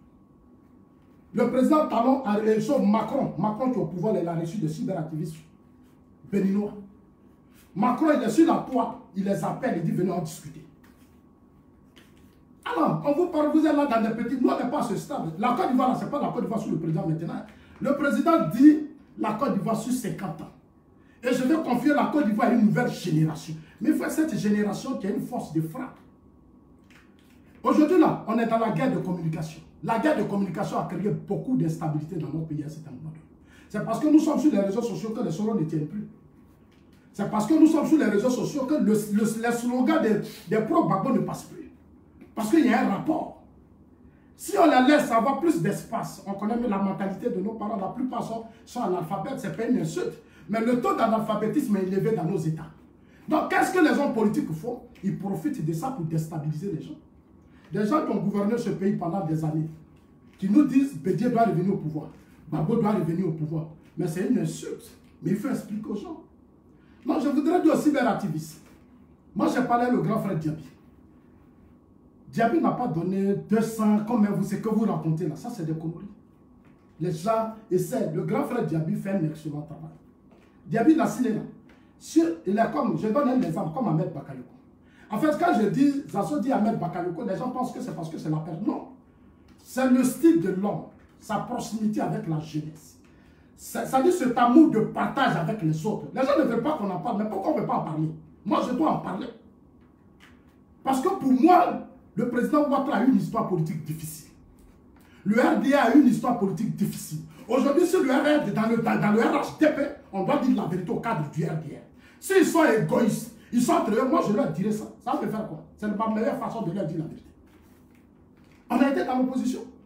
Le président Talon a reçu Macron. Macron qui est au pouvoir, il a reçu des cyberactivistes béninois. Macron, il est sur la toile. Il les appelle, il dit venez en discuter. Alors, on vous parle, vous êtes là dans des petits... Nous, on n'est pas à ce stade. La Côte d'Ivoire, ce n'est pas la Côte d'Ivoire sous le président maintenant. Le président dit la Côte d'Ivoire sur 50 ans. Et je vais confier la Côte d'Ivoire à une nouvelle génération. Mais il faut cette génération qui a une force de frappe. Aujourd'hui, là, on est dans la guerre de communication. La guerre de communication a créé beaucoup d'instabilité dans notre pays à cet moment. C'est parce que nous sommes sur les réseaux sociaux que les slogans ne tiennent plus. C'est parce que nous sommes sur les réseaux sociaux que les slogans des pro-Gbagbo ne passent plus. Parce qu'il y a un rapport. Si on la laisse avoir plus d'espace, on connaît la mentalité de nos parents, la plupart sont analphabètes, c'est pas une insulte. Mais le taux d'analphabétisme est élevé dans nos États. Donc qu'est-ce que les hommes politiques font? Ils profitent de ça pour déstabiliser les gens. Des gens qui ont gouverné ce pays pendant des années, qui nous disent Bédié doit revenir au pouvoir, Gbagbo doit revenir au pouvoir. Mais c'est une insulte. Mais il faut expliquer aux gens. Non, je voudrais dire aux cyberactivistes. Moi, j'ai parlé le grand frère Diaby. Diaby n'a pas donné 200 comme vous, ce que vous racontez là. Ça, c'est des conneries. Les gens essaient. Le grand frère Diaby fait un excellent travail. Diaby n'a signé là. Il est comme, je donne un exemple, comme Ahmed Bakayoko. En fait, quand je dis, Zasso dit Ahmed Bakayoko, les gens pensent que c'est parce que c'est la personne. Non. C'est le style de l'homme, sa proximité avec la jeunesse. Ça dit cet amour de partage avec les autres. Les gens ne veulent pas qu'on en parle, mais pourquoi on ne veut pas en parler? Moi, je dois en parler. Parce que pour moi, le président Ouattara a une histoire politique difficile. Le RDA a une histoire politique difficile. Aujourd'hui, si le RDA dans le RHDP, on doit dire la vérité au cadre du RDA. S'ils sont égoïstes, ils sont entre eux, moi je leur dirais ça. Ça va me faire quoi? C'est ma meilleure façon de leur dire la vérité. On a été dans l'opposition.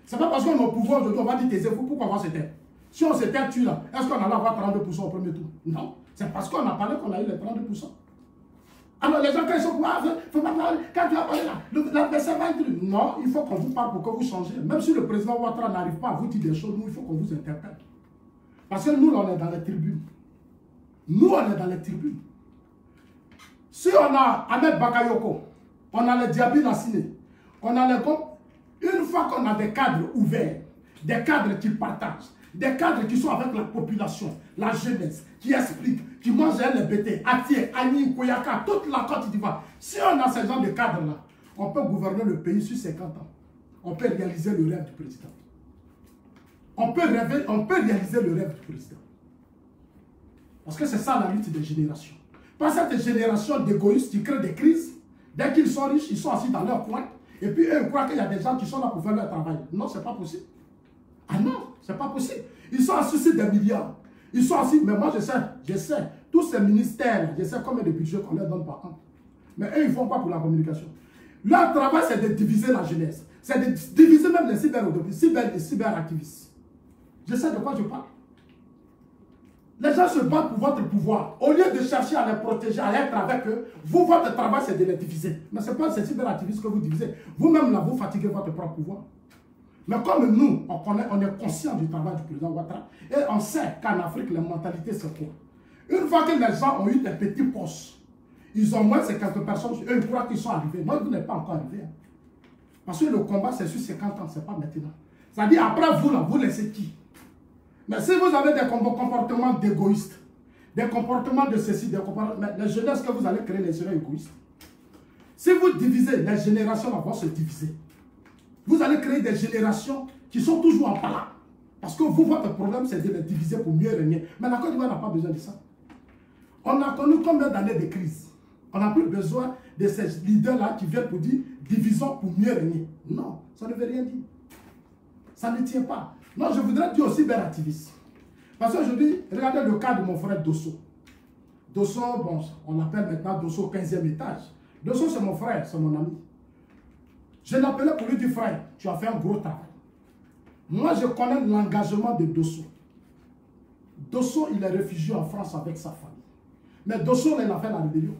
C'est pas parce qu'on est au pouvoir aujourd'hui, on va dire taisez-vous, pourquoi on va se taire? Si on s'était tué là, est-ce qu'on allait avoir 32% au premier tour? Non. C'est parce qu'on a parlé qu'on a eu les 32%. Alors les gens, quand ils sont faut pas parler, quand tu as parlé là, l'adversaire va être... Non, il faut qu'on vous parle pour que vous changez. Même si le président Ouattara n'arrive pas à vous dire des choses, nous, il faut qu'on vous interpelle. Parce que nous, on est dans les tribunes. Nous, on est dans les tribunes. Si on a Ahmed Bakayoko, on a le Diaby Nassine, on a les groupes, une fois qu'on a des cadres ouverts, des cadres qui partagent, des cadres qui sont avec la population, la jeunesse, qui expliquent, qui mangent les bêtés, Atié, Agni, Koyaka, toute la Côte d'Ivoire. Si on a ce genre de cadres-là, on peut gouverner le pays sur 50 ans. On peut réaliser le rêve du président. On peut réaliser le rêve du président. Parce que c'est ça la lutte des générations. Pas cette génération d'égoïstes qui créent des crises. Dès qu'ils sont riches, ils sont assis dans leur coin. Et puis eux, ils croient qu'il y a des gens qui sont là pour faire leur travail. Non, c'est pas possible. Ah non, c'est pas possible. Ils sont assis sur des milliards. Ils sont assis, mais moi je sais, tous ces ministères, je sais combien de budgets qu'on leur donne par an. Mais eux, ils ne font pas pour la communication. Leur travail, c'est de diviser la jeunesse. C'est de diviser même les cyberactivistes. Je sais de quoi je parle. Les gens se battent pour votre pouvoir. Au lieu de chercher à les protéger, à être avec eux, vous, votre travail, c'est de les diviser. Mais ce n'est pas ces cyberactivistes que vous divisez. Vous-même, là, vous fatiguez votre propre pouvoir. Mais comme nous, on est conscient du travail du président Ouattara, et on sait qu'en Afrique, les mentalités, c'est quoi? Une fois que les gens ont eu des petits postes, ils ont moins de quelques personnes, eux, ils croient qu'ils sont arrivés. Moi, vous n'êtes pas encore arrivé. Hein. Parce que le combat, c'est sur 50 ans, ce n'est pas maintenant. C'est-à-dire, après vous, là, vous laissez qui? Mais si vous avez des comportements d'égoïstes, des comportements de ceci, des comportements... Mais les jeunesses que vous allez créer, les seront égoïstes. Si vous divisez, les générations vont se diviser. Vous allez créer des générations qui sont toujours en parlant. Parce que vous, votre problème, c'est de les diviser pour mieux régner. Mais la Côte d'Ivoire n'a pas besoin de ça. On a connu combien d'années de crise? On n'a plus besoin de ces leaders-là qui viennent pour dire divisons pour mieux régner. Non, ça ne veut rien dire. Ça ne tient pas. Non, je voudrais dire aussi cyberactiviste. Parce qu'aujourd'hui, regardez le cas de mon frère Dosso. Dosso, bon, on l'appelle maintenant Dosso 15e étage. Dosso, c'est mon frère, c'est mon ami. Je l'appelais pour lui dire, frère, tu as fait un gros travail. Moi, je connais l'engagement de Dosso. Dosso, il est réfugié en France avec sa famille. Mais Dosso, il a fait la rébellion.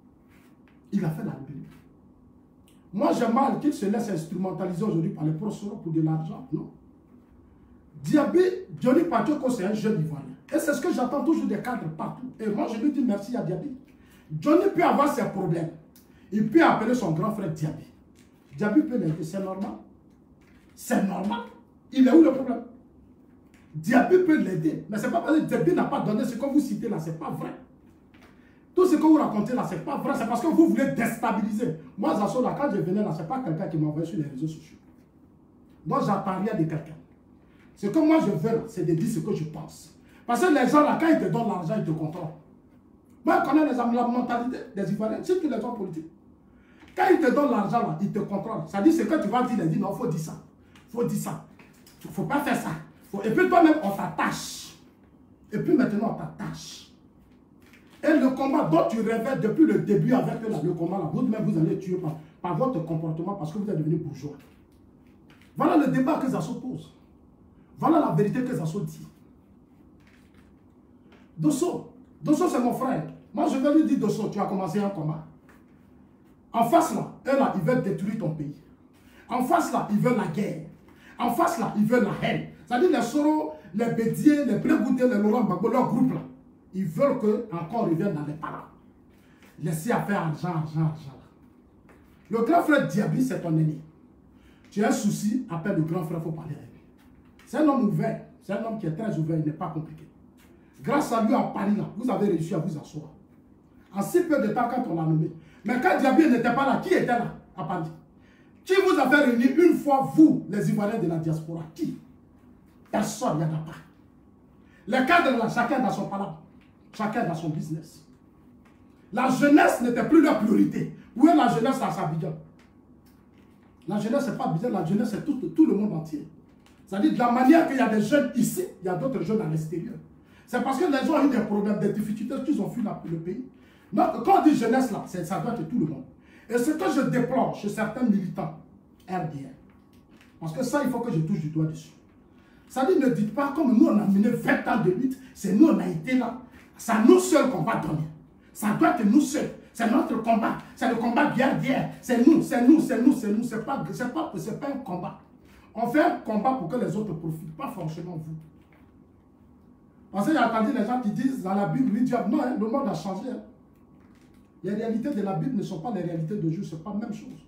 Il a fait la rébellion. Moi, j'ai mal qu'il se laisse instrumentaliser aujourd'hui par les procureurs pour de l'argent. Non. Diaby, Johnny Patioko, c'est un jeune Ivoirien. Et c'est ce que j'attends toujours des cadres partout. Et moi, je lui dis merci à Diaby. Johnny peut avoir ses problèmes. Il peut appeler son grand frère Diaby. Diaby peut l'aider, c'est normal. C'est normal. Il est où le problème? Diaby peut l'aider. Mais c'est pas parce que Diaby n'a pas donné ce que vous citez là, c'est pas vrai. Tout ce que vous racontez là, c'est pas vrai. C'est parce que vous voulez déstabiliser. Moi, Zasso, là, quand je venais là, c'est pas quelqu'un qui m'a envoyé sur les réseaux sociaux. Moi, j'attends rien de quelqu'un. Ce que moi je veux, c'est de dire ce que je pense. Parce que les gens là, quand ils te donnent l'argent, ils te contrôlent. Moi, je connais la mentalité des Ivoiriens, surtout les gens politiques. Quand ils te donnent l'argent là, ils te contrôlent. Ça dit ce que tu vas dire, ils disent non, il faut dire ça. Il faut dire ça. Il ne faut pas faire ça. Et puis toi-même, on t'attache. Et puis maintenant, on t'attache. Et le combat dont tu rêvais depuis le début avec le combat là, vous-même, vous allez tuer par votre comportement parce que vous êtes devenu bourgeois. Voilà le débat que ça s'oppose. Voilà la vérité que Zasso dit. Dosso c'est mon frère. Moi je vais lui dire Dosso, tu as commencé un combat. En face là, eux là, ils veulent détruire ton pays. En face là, ils veulent la guerre. En face là, ils veulent la haine. C'est-à-dire les Soro, les Bédier, les Brégoudé, les Laurent Gbagbo, leur groupe là. Ils veulent qu'encore reviennent dans les parents. Laissez à faire argent. Le grand frère Diaby, c'est ton ennemi. Tu as un souci, appelle le grand frère, il faut parler avec lui. C'est un homme ouvert, c'est un homme qui est très ouvert, il n'est pas compliqué. Grâce à lui à Paris, là, vous avez réussi à vous asseoir. En si peu de temps quand on l'a nommé. Mais quand Diaby n'était pas là, qui était là à Paris? Qui vous a fait réunir une fois, vous, les Ivoiriens de la diaspora? Qui? Personne, il n'y en a pas. Les cadres là, chacun dans son palabre, chacun dans son business. La jeunesse n'était plus leur priorité. Où est la jeunesse à Abidjan? La jeunesse, ce n'est pas Abidjan, la jeunesse, c'est tout le monde entier. C'est-à-dire de la manière qu'il y a des jeunes ici, il y a d'autres jeunes à l'extérieur. C'est parce que les gens ont eu des problèmes, des difficultés, qu'ils ont fui le pays. Donc, quand on dit jeunesse là, ça doit être tout le monde. Et ce que je déplore chez certains militants RDR, Parce que ça, il faut que je touche du doigt dessus. Ça dit, ne dites pas comme nous, on a mené 20 ans de lutte, c'est nous, on a été là. C'est à nous seuls qu'on va donner. Ça doit être nous seuls. C'est notre combat. C'est le combat d'hier. C'est nous. C'est pas un combat. On fait un combat pour que les autres profitent, pas forcément vous. Parce que j'ai entendu les gens qui disent dans la Bible, oui, diable, non, hein, le monde a changé. Hein. Les réalités de la Bible ne sont pas les réalités de Dieu, ce n'est pas la même chose.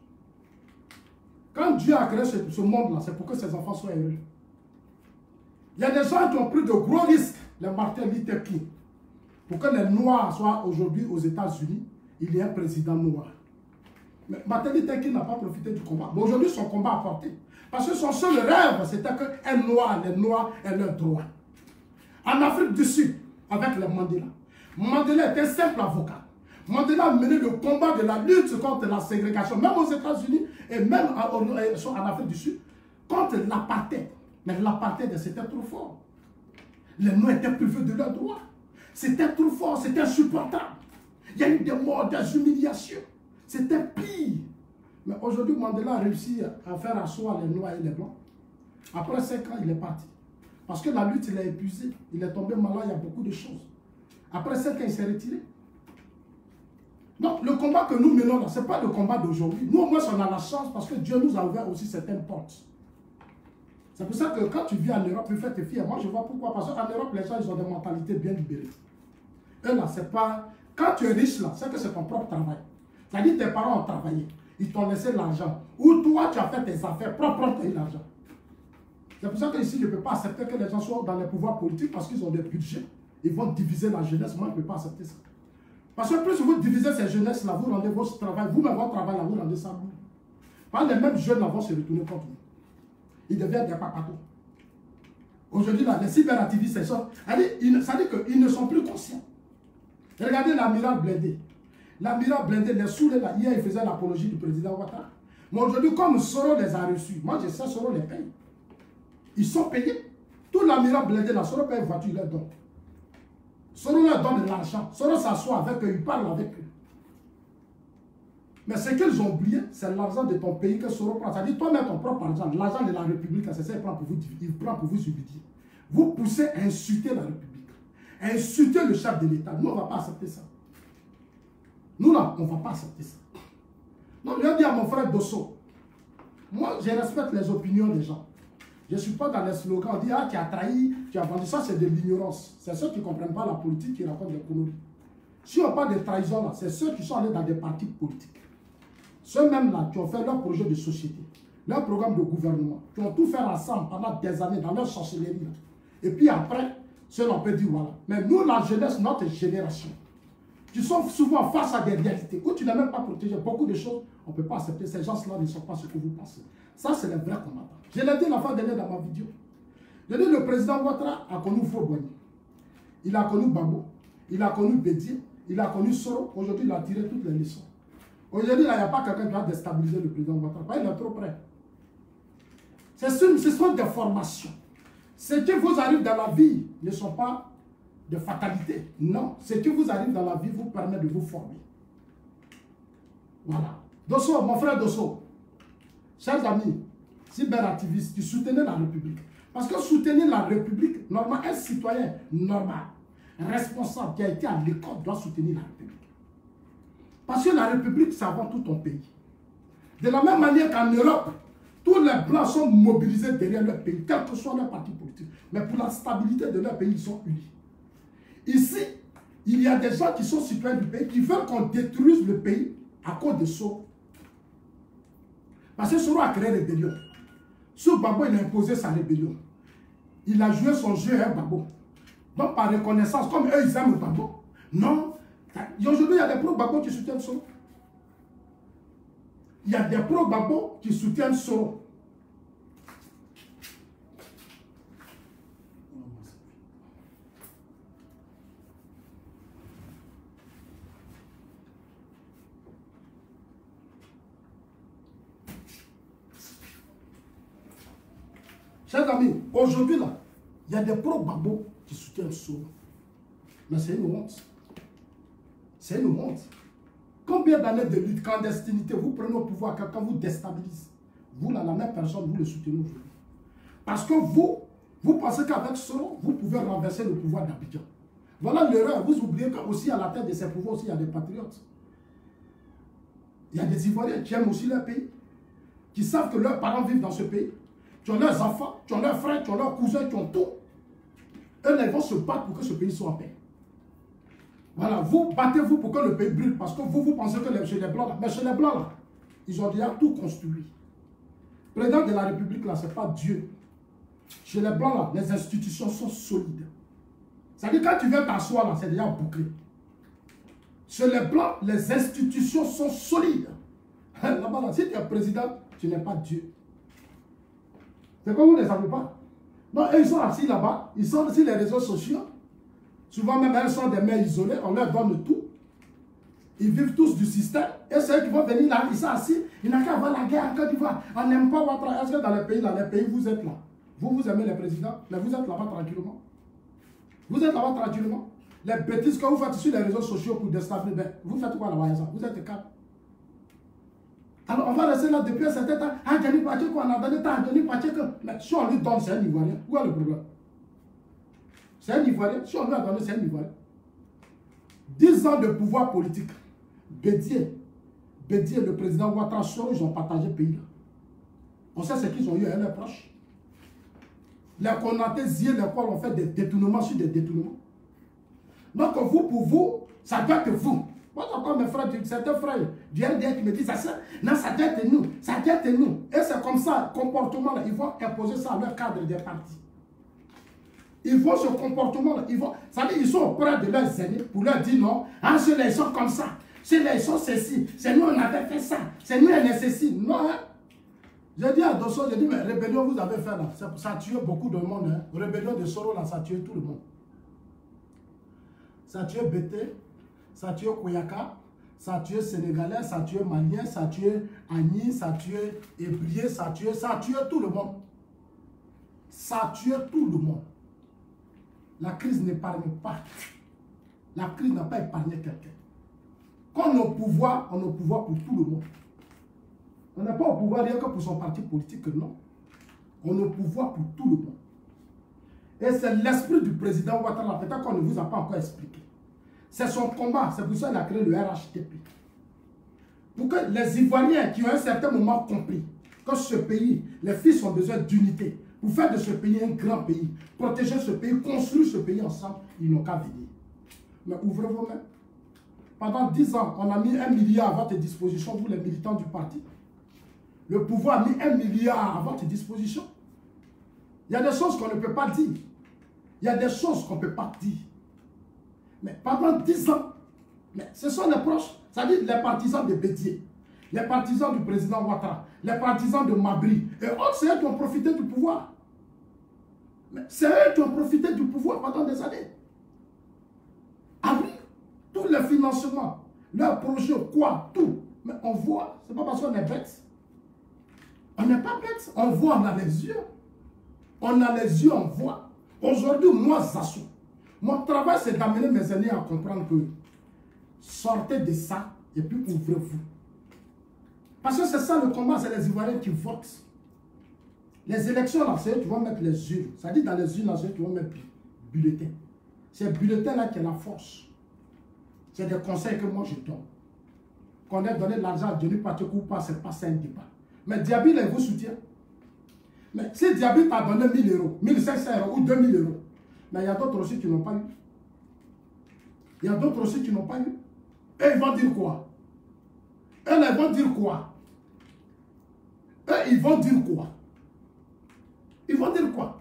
Quand Dieu a créé ce monde-là, c'est pour que ses enfants soient heureux. Il y a des gens qui ont pris de gros risques, les Martin Luther King, pour que les Noirs soient aujourd'hui aux États-Unis. Il y a un président noir. Mais Martin Luther King n'a pas profité du combat. Mais aujourd'hui, son combat a porté. Parce que son seul rêve, c'était qu'un noir, les Noirs aient leurs droits. En Afrique du Sud, avec les Mandela. Mandela était un simple avocat. Mandela a mené le combat de la lutte contre la ségrégation, même aux États-Unis et même en Afrique du Sud, contre l'apartheid. Mais l'apartheid, c'était trop fort. Les Noirs étaient privés de leurs droits. C'était trop fort, c'était insupportable. Il y a eu des morts, des humiliations. C'était pire. Mais aujourd'hui, Mandela a réussi à faire asseoir les Noirs et les Blancs. Après 5 ans, il est parti. Parce que la lutte, il a épuisé. Il est tombé malade, il y a beaucoup de choses. Après 5 ans, il s'est retiré. Donc, le combat que nous menons, ce n'est pas le combat d'aujourd'hui. Nous, au moins, on a la chance parce que Dieu nous a ouvert aussi certaines portes. C'est pour ça que quand tu vis en Europe, tu fais tes fiers. Moi, je vois pourquoi. Parce qu'en Europe, les gens, ils ont des mentalités bien libérées. Eux, là, c'est pas... Quand tu es riche, là, c'est que c'est ton propre travail. C'est-à-dire que tes parents ont travaillé. Ils t'ont laissé l'argent. Ou toi, tu as fait tes affaires, propre, tu as eu l'argent. C'est pour ça qu'ici, je ne peux pas accepter que les gens soient dans les pouvoirs politiques parce qu'ils ont des budgets. Ils vont diviser la jeunesse. Moi, je ne peux pas accepter ça. Parce que plus vous divisez ces jeunesses-là, vous rendez votre travail, vous-même votre travail là, vous rendez ça bon. Parce que les mêmes jeunes là vont se retourner contre vous. Ils deviennent des papatos. Aujourd'hui, là, les cyberactivistes, c'est ça. Ça veut dire qu'ils ne sont plus conscients. Regardez l'amiral Blindé. L'amiral Blindé, les saoulés là, hier, il faisait l'apologie du président Ouattara. Mais aujourd'hui, comme Soro les a reçus, moi je sais, Soro les paye. Ils sont payés. Tout l'amiral Blindé là, Soro paye une voiture, il leur donne. Soro leur donne de l'argent. Soro s'assoit avec eux, il parle avec eux. Mais ce qu'ils ont oublié, c'est l'argent de ton pays que Soro prend. C'est-à-dire, toi-même, ton propre argent, l'argent de la République, c'est ça, il prend pour vous humilier. Vous poussez à insulter la République, à insulter le chef de l'État. Nous, on ne va pas accepter ça. Nous, là, on ne va pas accepter ça. Donc, je vais dire à mon frère Dosso, moi, je respecte les opinions des gens. Je ne suis pas dans les slogans, on dit, ah, tu as trahi, tu as vendu. Ça, c'est de l'ignorance. C'est ceux qui ne comprennent pas la politique qui racontent des conneries. Si on parle de trahison, là, c'est ceux qui sont allés dans des partis politiques. Ceux-mêmes là, qui ont fait leur projet de société, leur programme de gouvernement, qui ont tout fait ensemble pendant des années dans leur chancellerie. Là. Et puis après, ceux-là, on peut dire, voilà. Mais nous, la jeunesse, notre génération, qui sont souvent face à des réalités où tu n'es même pas protégé. Beaucoup de choses, on ne peut pas accepter. Ces gens-là ne sont pas ce que vous pensez. Ça, c'est le vrai combattant. Je l'ai dit la fois dernière dans ma vidéo. Je dis le président Ouattara a connu Foboni. Il a connu Babo. Il a connu Bédier. Il a connu Soro. Aujourd'hui, il a tiré toutes les leçons. Aujourd'hui, il n'y a pas quelqu'un qui va déstabiliser le président Ouattara. Il est trop près. Ce sont des formations. Ce qui vous arrive dans la vie ne sont pas de fatalité. Non. Ce qui vous arrive dans la vie vous permet de vous former. Voilà. Dosso, mon frère Dosso, chers amis, cyberactivistes qui soutenaient la République. Parce que soutenir la République, normalement, un citoyen normal, responsable, qui a été à l'école, doit soutenir la République. Parce que la République, c'est avant tout ton pays. De la même manière qu'en Europe, tous les Blancs sont mobilisés derrière leur pays, quel que soit leur parti politique. Mais pour la stabilité de leur pays, ils sont unis. Ici, il y a des gens qui sont citoyens du pays, qui veulent qu'on détruise le pays à cause de Soro. Parce que Soro a créé rébellion. Sous Babo, il a imposé sa rébellion. Il a joué son jeu à Babo. Donc, par reconnaissance, comme eux, ils aiment Babo. Non. Aujourd'hui, il y a des pro-Babo qui soutiennent Soro. Il y a des pro-Babo qui soutiennent Soro. Chers amis, aujourd'hui, là, il y a des pro-Babo qui soutiennent Soro. Mais c'est une honte. C'est une honte. Combien d'années de lutte, clandestinité, vous prenez au pouvoir, quelqu'un vous déstabilise. Vous, là, la même personne, vous le soutenez aujourd'hui. Parce que vous pensez qu'avec Soro, vous pouvez renverser le pouvoir d'Abidjan. Voilà l'erreur. Vous oubliez qu'aussi à la tête de ces pouvoirs, aussi, il y a des patriotes. Il y a des Ivoiriens qui aiment aussi leur pays, qui savent que leurs parents vivent dans ce pays, qui ont leurs enfants, qui ont leurs frères, qui ont leurs cousins, qui ont tout. Eux, ils vont se battre pour que ce pays soit en paix. Voilà, vous battez-vous pour que le pays brûle, parce que vous pensez que chez les Blancs, là, mais chez les Blancs, là, ils ont déjà tout construit. Le président de la République, là, ce n'est pas Dieu. Chez les Blancs, là, les institutions sont solides. C'est-à-dire, quand tu viens t'asseoir, là, c'est déjà bouclé. Chez les Blancs, les institutions sont solides. Là-bas, là, si tu es président, tu n'es pas Dieu. C'est comme vous ne les savez pas. Non, eux, ils sont assis là-bas, ils sont sur les réseaux sociaux. Souvent même, elles sont des mères isolées, on leur donne tout. Ils vivent tous du système. Et c'est eux qui vont venir là, ils sont assis. Il n'a qu'à avoir la guerre en Côte d'Ivoire. On n'aime pas Ouattara. Est-ce que dans les pays là, vous êtes là? Vous aimez les présidents, mais vous êtes là-bas tranquillement. Vous êtes là-bas tranquillement. Les bêtises que vous faites sur les réseaux sociaux pour déstabiliser, vous faites quoi là-bas? Vous êtes calme. Alors on va rester là depuis un certain temps. Ah, Denis Pacheco, on a donné tant à Denis Pacheco. Mais si on lui donne, c'est un Ivoirien. Où est le problème? C'est un Ivoirien. Si on lui a donné, c'est un Ivoirien. 10 ans de pouvoir politique. Bédier, le président Ouattara, ils ont partagé le pays. On sait ce qu'ils ont eu à leurs proches. Les Konaté, Zié, les Kols ont fait des détournements sur des détournements. Donc vous, pour vous, ça doit être vous. Moi j'entends mes frères, certains frères du RDR qui me disent ça, non, ça doit être nous, ça doit être nous. Et c'est comme ça, comportement-là, ils vont imposer ça à leur cadre des partis. Ils vont ce comportement-là, ça veut dire ils sont auprès de leurs aînés pour leur dire non, ah, ceux-là ils sont comme ça, ceux-là ils sont ceci, c'est nous on avait fait ça, c'est nous on est ceci. Non, hein? J'ai dit à Dosso, j'ai dit, mais rébellion vous avez fait là, ça a tué beaucoup de monde. Hein? Rébellion de Soro là, ça a tué tout le monde. Ça a tué Bété, ça a tué Koyaka, ça a tué Sénégalais, ça a tué Malien, ça a tué Agni, ça a tué Ébrié, ça a tué tout le monde. Ça a tué tout le monde. La crise n'épargne pas. La crise n'a pas épargné quelqu'un. Quand on est au pouvoir pour tout le monde. On n'est pas au pouvoir rien que pour son parti politique, non. On est au pouvoir pour tout le monde. Et c'est l'esprit du président Ouattara, peut-être qu'on ne vous a pas encore expliqué. C'est son combat, c'est pour ça qu'il a créé le RHDP. Pour que les Ivoiriens qui ont à un certain moment compris que ce pays, les fils ont besoin d'unité, pour faire de ce pays un grand pays, protéger ce pays, construire ce pays ensemble, ils n'ont qu'à venir. Mais ouvrez vos mains. Pendant 10 ans, on a mis 1 milliard à votre disposition, vous les militants du parti. Le pouvoir a mis 1 milliard à votre disposition. Il y a des choses qu'on ne peut pas dire. Il y a des choses qu'on ne peut pas dire. Mais pendant 10 ans, mais ce sont les proches, c'est-à-dire les partisans de Bédier, les partisans du président Ouattara, les partisans de Mabri, et autres, c'est eux qui ont profité du pouvoir. Mais c'est eux qui ont profité du pouvoir pendant des années. Ah oui, tous les financements, leurs projets, quoi, tout. Mais on voit, c'est pas parce qu'on est bête. On n'est pas bête, on voit, on a les yeux. On a les yeux, on voit. Aujourd'hui, moi, Zasso, mon travail, c'est d'amener mes aînés à comprendre que sortez de ça et puis ouvrez-vous. Parce que c'est ça le combat, c'est les Ivoiriens qui votent. Les élections, là, c'est eux qui vont mettre les urnes. Ça dit dans les urnes, là, c'est eux qui vont mettre bulletins. C'est bulletin-là qui est la force. C'est des conseils que moi je donne. Qu'on ait donné de l'argent à Denis Pacheco ou pas, c'est pas ça un débat. Mais Diaby, là, il vous soutient. Mais si Diaby t'a donné 1000 euros, 1500 euros ou 2000 euros, mais il y a d'autres aussi qui n'ont pas eu. Il y a d'autres aussi qui n'ont pas eu. Et ils vont dire quoi? Eux, ils vont dire quoi? Eux, ils vont dire quoi? Ils vont dire quoi?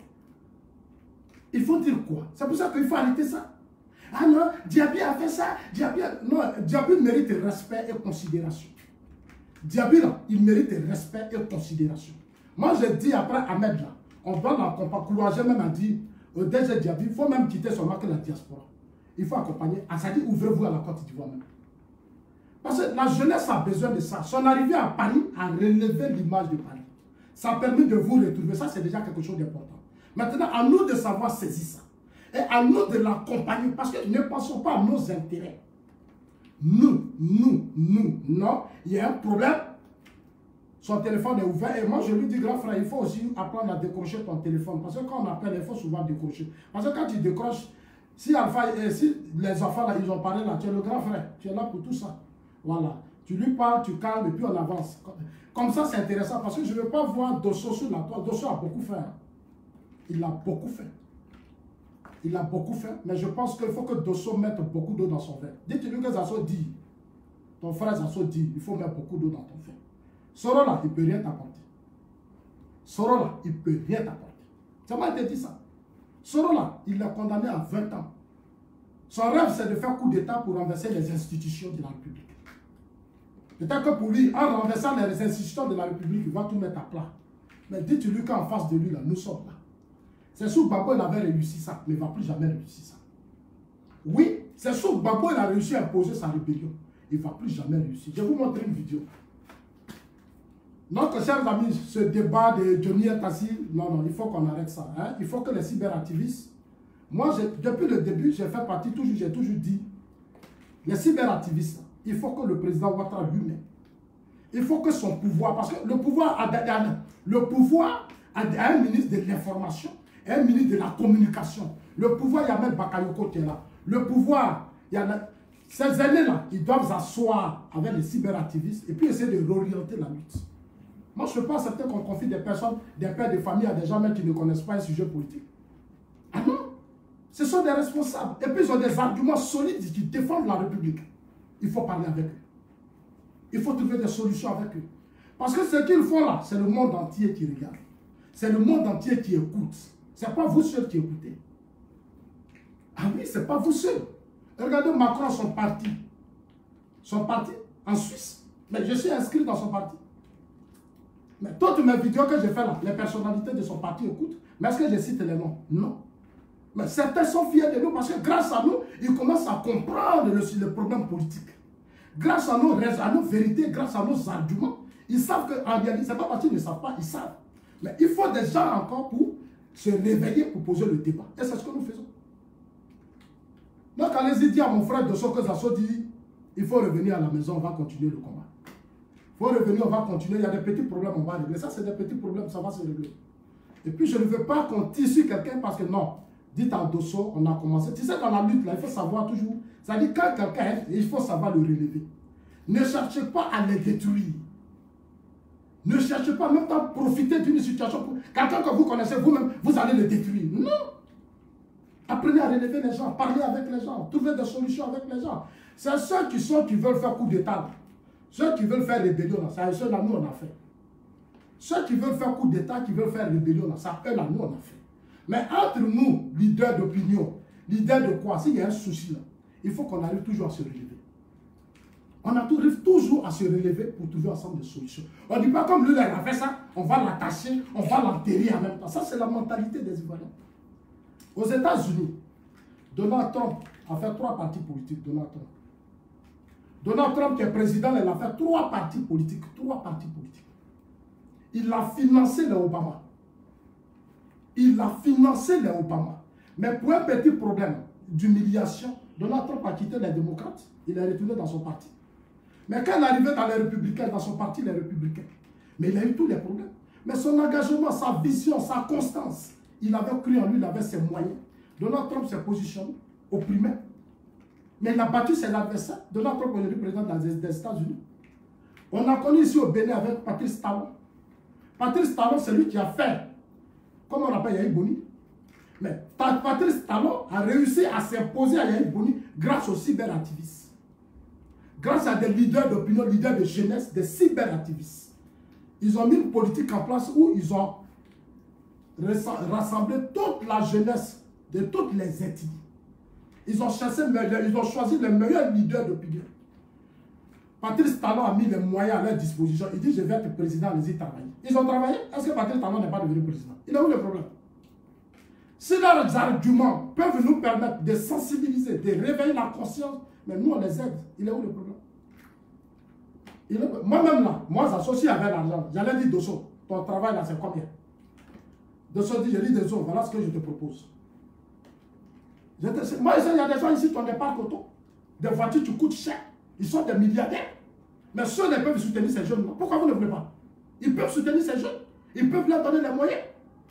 Il faut dire quoi? C'est pour ça qu'il faut arrêter ça. Ah non, Diaby a fait ça. Non, Diaby mérite respect et considération. Diaby, là, il mérite respect et considération. Moi, je dis après Ahmed, là, on doit l'encourager même à dire, DG Diaby, il faut même quitter son marque la diaspora. Il faut accompagner. Ah, ça dit, ouvrez-vous à la Côte d'Ivoire même. Parce que la jeunesse a besoin de ça. Son arrivée à Paris a relevé l'image de Paris. Ça a permis de vous retrouver. Ça, c'est déjà quelque chose d'important. Maintenant, à nous de savoir saisir ça. Et à nous de l'accompagner. Parce que ne pensons pas à nos intérêts. Nous, non. Il y a un problème. Son téléphone est ouvert. Et moi, je lui dis, grand frère, il faut aussi apprendre à décrocher ton téléphone. Parce que quand on appelle, il faut souvent décrocher. Parce que quand tu décroches, si les enfants, là, ils ont parlé là, tu es le grand frère. Tu es là pour tout ça. Voilà. Tu lui parles, tu calmes et puis on avance. Comme ça, c'est intéressant. Parce que je ne veux pas voir Dosso sur la toile. Dosso a beaucoup fait. Hein. Il a beaucoup fait. Il a beaucoup fait. Mais je pense qu'il faut que Dosso mette beaucoup d'eau dans son verre. Dites-lui que Zasso dit. Ton frère Zasso dit, il faut mettre beaucoup d'eau dans ton verre. Soro là, il ne peut rien t'apporter. Soro là, il ne peut rien t'apporter. Ça m'a été dit ça. Soro là, il l'a condamné à 20 ans. Son rêve, c'est de faire coup d'État pour renverser les institutions de la République. Peut-être que pour lui, en renversant les institutions de la République, il va tout mettre à plat. Mais dites-lui qu'en face de lui, là, nous sommes là. C'est sous Gbagbo il avait réussi ça, mais il ne va plus jamais réussir ça. Oui, c'est sous Gbagbo il a réussi à imposer sa rébellion. Il ne va plus jamais réussir. Je vais vous montrer une vidéo. Donc, chers amis, ce débat de Johnny Tassi, non, il faut qu'on arrête ça. Hein? Il faut que les cyberactivistes, moi, depuis le début, j'ai fait partie, j'ai toujours dit, les cyberactivistes, il faut que le président Ouattara lui-même, il faut que son pouvoir, parce que le pouvoir a un ministre de l'information, un ministre de la communication. Le pouvoir, il y a même Bakayoko qui est là. Le pouvoir, il y a ces aînés-là, ils doivent s'asseoir avec les cyberactivistes et puis essayer de réorienter la lutte. Moi, je ne peux pas accepter qu'on confie des personnes, des pères de famille à des gens même qui ne connaissent pas un sujet politique. Ah non, ce sont des responsables. Et puis, ils ont des arguments solides qui défendent la République. Il faut parler avec eux. Il faut trouver des solutions avec eux. Parce que ce qu'ils font là, c'est le monde entier qui regarde. C'est le monde entier qui écoute. Ce n'est pas vous seuls qui écoutez. Ah oui, ce n'est pas vous seuls. Regardez Macron, son parti. Son parti en Suisse. Mais je suis inscrit dans son parti. Mais toutes mes vidéos que j'ai faites là, les personnalités de son parti écoutent. Mais est-ce que je cite les noms? Non. Mais certains sont fiers de nous parce que grâce à nous, ils commencent à comprendre le problème politique. Grâce à nos vérités, grâce à nos arguments, ils savent qu'en réalité, ce n'est pas parce qu'ils ne savent pas, ils savent. Mais il faut des gens encore pour se réveiller, pour poser le débat. Et c'est ce que nous faisons. Donc allez-y dire à mon frère de ce que Zasso dit, il faut revenir à la maison, on va continuer le combat. Il faut revenir, on va continuer, il y a des petits problèmes, on va régler. Ça, c'est des petits problèmes, ça va se régler. Et puis, je ne veux pas qu'on tire sur quelqu'un parce que non, dites à Dosso, on a commencé. Tu sais, dans la lutte, là, il faut savoir toujours, ça dit quand quelqu'un, il faut savoir le relever. Ne cherchez pas à les détruire. Ne cherchez pas même à profiter d'une situation. Quelqu'un que vous connaissez vous-même, vous allez le détruire. Non. Apprenez à relever les gens, parlez avec les gens, trouvez des solutions avec les gens. C'est ceux qui veulent faire coup d'État. Ceux qui veulent faire rébellion, c'est ceux-là, nous, on a fait. Ceux qui veulent faire coup d'État, qui veulent faire rébellion, ça, eux-là, nous, on a fait. Mais entre nous, leaders d'opinion, leaders de quoi, s'il y a un souci là, il faut qu'on arrive toujours à se relever. On arrive toujours à se relever pour trouver ensemble des solutions. On ne dit pas comme lui, là, il a fait ça, on va l'attacher, on va l'enterrer en même temps. Ça, c'est la mentalité des Ivoiriens. Aux États-Unis, Donald Trump a fait 3 partis politiques. Donald Trump, qui est président, il a fait 3 partis politiques. 3 partis politiques. Il a financé les Obama. Il a financé les Obama. Mais pour un petit problème d'humiliation, Donald Trump a quitté les démocrates. Il est retourné dans son parti. Mais quand il est arrivé dans les républicains, dans son parti, les républicains, mais il a eu tous les problèmes. Mais son engagement, sa vision, sa constance, il avait cru en lui, il avait ses moyens. Donald Trump s'est positionné au primaire. Mais il a battu ses adversaires. Donald Trump est le président des États-Unis. On a connu ici au Bénin avec Patrice Talon. Patrice Talon, c'est lui qui a fait, comment on appelle Yahya Boni. Mais Patrice Talon a réussi à s'imposer à Yahya Boni grâce aux cyberactivistes. Grâce à des leaders d'opinion, leaders de jeunesse, des cyberactivistes. Ils ont mis une politique en place où ils ont rassemblé toute la jeunesse de toutes les ethnies. Ils ont choisi les meilleurs leaders d'opinion. Patrice Talon a mis les moyens à leur disposition. Il dit, je vais être président, allez-y travailler. Ils ont travaillé. Est-ce que Patrice Talon n'est pas devenu président? Il a où le problème? Si leurs arguments peuvent nous permettre de sensibiliser, de réveiller la conscience, mais nous, on les aide. Il est où le problème? Moi-même là, moi, j'associe avec l'argent. J'allais dire, Dosso, ton travail là, c'est combien? Dosso dit, je dis, Dosso, voilà ce que je te propose. Moi, il y a des gens ici qui ont des parcs auto, des voitures qui coûtent cher. Ils sont des milliardaires. Mais ceux qui peuvent soutenir ces jeunes-là, pourquoi vous ne voulez pas? Ils peuvent soutenir ces jeunes. Ils peuvent leur donner les moyens.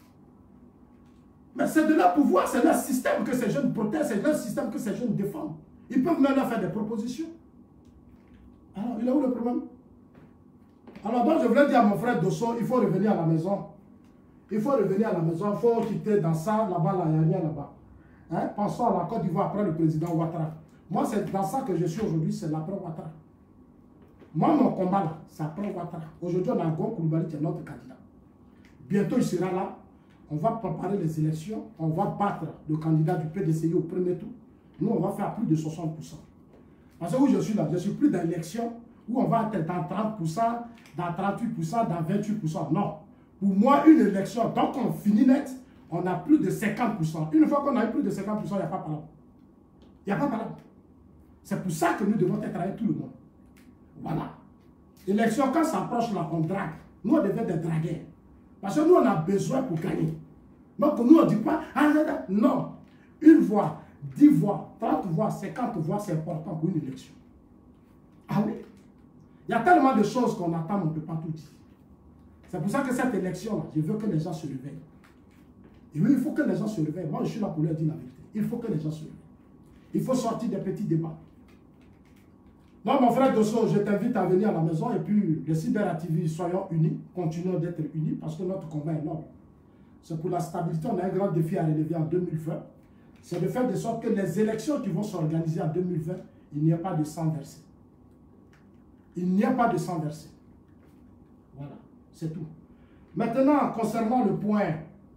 Mais c'est de leur pouvoir, c'est leur système que ces jeunes protègent, c'est leur système que ces jeunes défendent. Ils peuvent même leur faire des propositions. Alors, il est où le problème? Alors, donc, je voulais dire à mon frère Dosso, il faut revenir à la maison. Il faut revenir à la maison, il faut quitter dans ça, là-bas, là, il n'y a rien là-bas. Hein? Pensons à la Côte d'Ivoire après le président Ouattara. Moi, c'est dans ça que je suis aujourd'hui, c'est l'après Ouattara. Moi, mon combat là, c'est après Ouattara. Aujourd'hui, on a Gon Coulibaly qui est notre candidat. Bientôt, il sera là. On va préparer les élections. On va battre le candidat du PDCI au premier tour. Nous, on va faire plus de 60%. Parce que où je suis là, je suis plus dans l'élection où on va être dans 30%, dans 38%, dans 28%. Non. Pour moi, une élection, tant qu'on finit net, on a plus de 50%. Une fois qu'on a eu plus de 50%, il n'y a pas de parole. Il n'y a pas de parole. C'est pour ça que nous devons être avec tout le monde. Voilà. L'élection, quand ça approche là, on drague. Nous, on devient des dragueurs. Parce que nous, on a besoin pour gagner. Donc, nous, on ne dit pas, ah, non. Une voix, 10 voix, 30 voix, 50 voix, c'est important pour une élection. Ah oui. Il y a tellement de choses qu'on attend, on ne peut pas tout dire. C'est pour ça que cette élection-là, je veux que les gens se réveillent. Et oui, il faut que les gens se réveillent. Moi, je suis là pour leur dire la vérité. Il faut que les gens se réveillent. Il faut sortir des petits débats. Donc, mon frère Dosso, je t'invite à venir à la maison et puis les cyberactivistes, soyons unis, continuons d'être unis parce que notre combat est énorme. C'est pour la stabilité, on a un grand défi à relever en 2020. C'est de faire de sorte que les élections qui vont s'organiser en 2020, il n'y ait pas de sang versé. Il n'y a pas de sang versé. Voilà, c'est tout. Maintenant, concernant le point,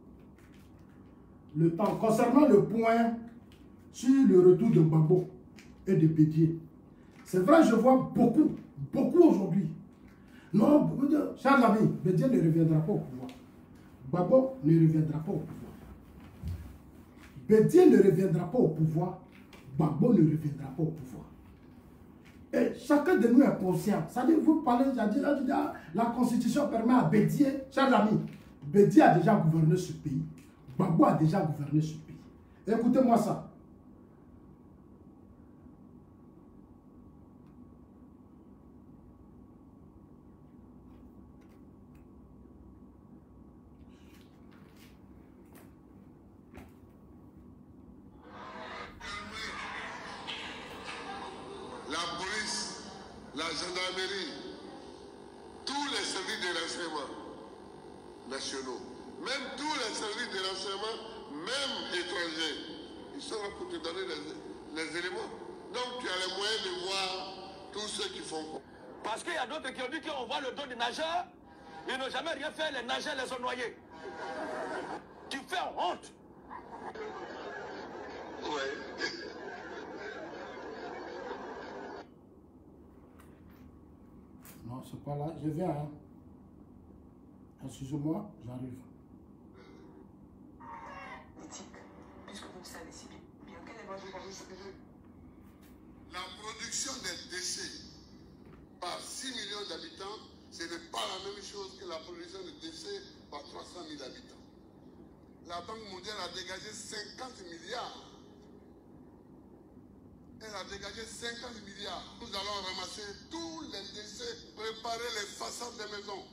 concernant le point sur le retour de Gbagbo et de Bédié. C'est vrai, je vois beaucoup aujourd'hui. Non, beaucoup de... Chers amis, Bédié ne reviendra pas au pouvoir. Gbagbo ne reviendra pas au pouvoir. Bédié ne reviendra pas au pouvoir. Gbagbo ne reviendra pas au pouvoir. Et chacun de nous est conscient. Ça dit, vous parlez, la Constitution permet à Bédié, chers amis, Bédié a déjà gouverné ce pays. Gbagbo a déjà gouverné ce pays. Écoutez-moi ça. La gendarmerie, tous les services de renseignement nationaux, même tous les services de renseignement, même étrangers, ils sont là pour te donner les éléments. Donc tu as les moyens de voir tous ceux qui font quoi. Parce qu'il y a d'autres qui ont dit qu'on voit le dos des nageurs, ils n'ont jamais rien fait, les nageurs les ont noyés. Tu fais honte. Ouais. Non, c'est pas là. Je viens. Hein. Excusez-moi, j'arrive. Éthique, puisque vous le savez si bien, quel est votre projet? La production des déchets par 6 millions d'habitants, ce n'est pas la même chose que la production de déchets par 300 000 habitants. La Banque mondiale a dégagé 50 milliards. Elle a dégagé 50 milliards. Nous allons ramasser tous les déchets, préparer les façades des maisons.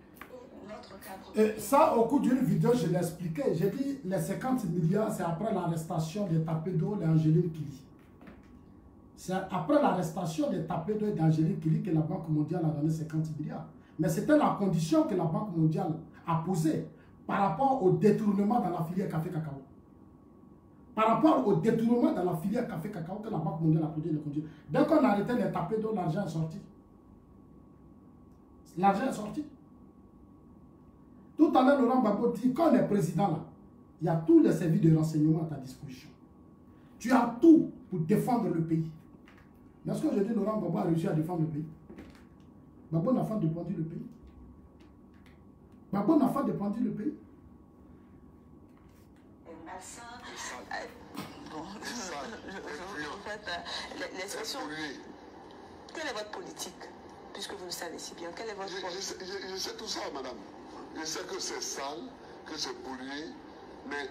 Et ça, au cours d'une vidéo, je l'ai expliqué. J'ai dit les 50 milliards, c'est après l'arrestation des tapés d'eau et Angéline Kili. C'est après l'arrestation des tapés d'eau et d'Angéline Kili que la Banque mondiale a donné 50 milliards. Mais c'était la condition que la Banque mondiale a posée par rapport au détournement dans la filière café-cacao. Par rapport au détournement dans la filière café-cacao que la Banque mondiale a posé les conditions. Dès qu'on a arrêté les tapés d'eau, l'argent est sorti. L'argent est sorti. Tout à l'heure, Laurent Gbagbo dit, quand on est président là, il y a tous les services de renseignement à ta disposition. Tu as tout pour défendre le pays. Mais est-ce que je dis Laurent Gbagbo a réussi à défendre le pays? Gbagbo n'a pas défendu le pays. Gbagbo n'a pas défendu le pays. Bon, en fait, l'expression... Quelle est votre politique? Puisque vous le savez si bien, quelle est votre politique? Je sais tout ça, madame. Je sais que c'est sale, que c'est pollué, mais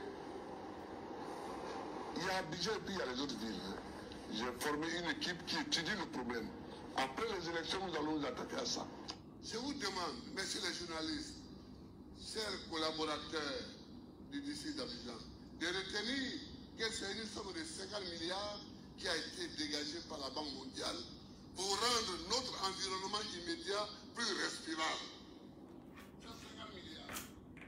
il y a Abidjan et puis il y a les autres villes. J'ai formé une équipe qui étudie le problème. Après les élections, nous allons nous attaquer à ça. Je vous demande, messieurs les journalistes, chers collaborateurs du district d'Abidjan, de retenir que c'est une somme de 50 milliards qui a été dégagée par la Banque mondiale pour rendre notre environnement immédiat plus respirable. C'est 50 milliards.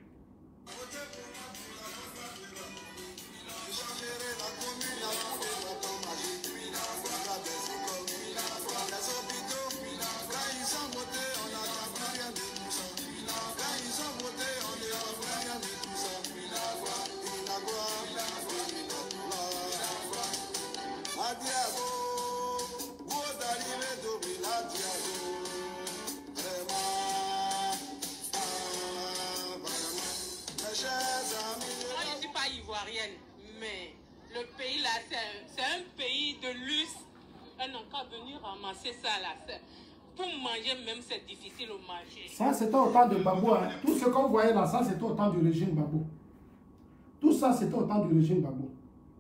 Mais le pays là, c'est un pays de luxe. On n'a qu'à venir ramasser ça là. Pour manger même, c'est difficile au marché. Ça, c'était au temps de Gbagbo. Hein. Tout ce qu'on voyait là, ça, c'était au temps du régime Gbagbo. Tout ça, c'était au temps du régime Gbagbo.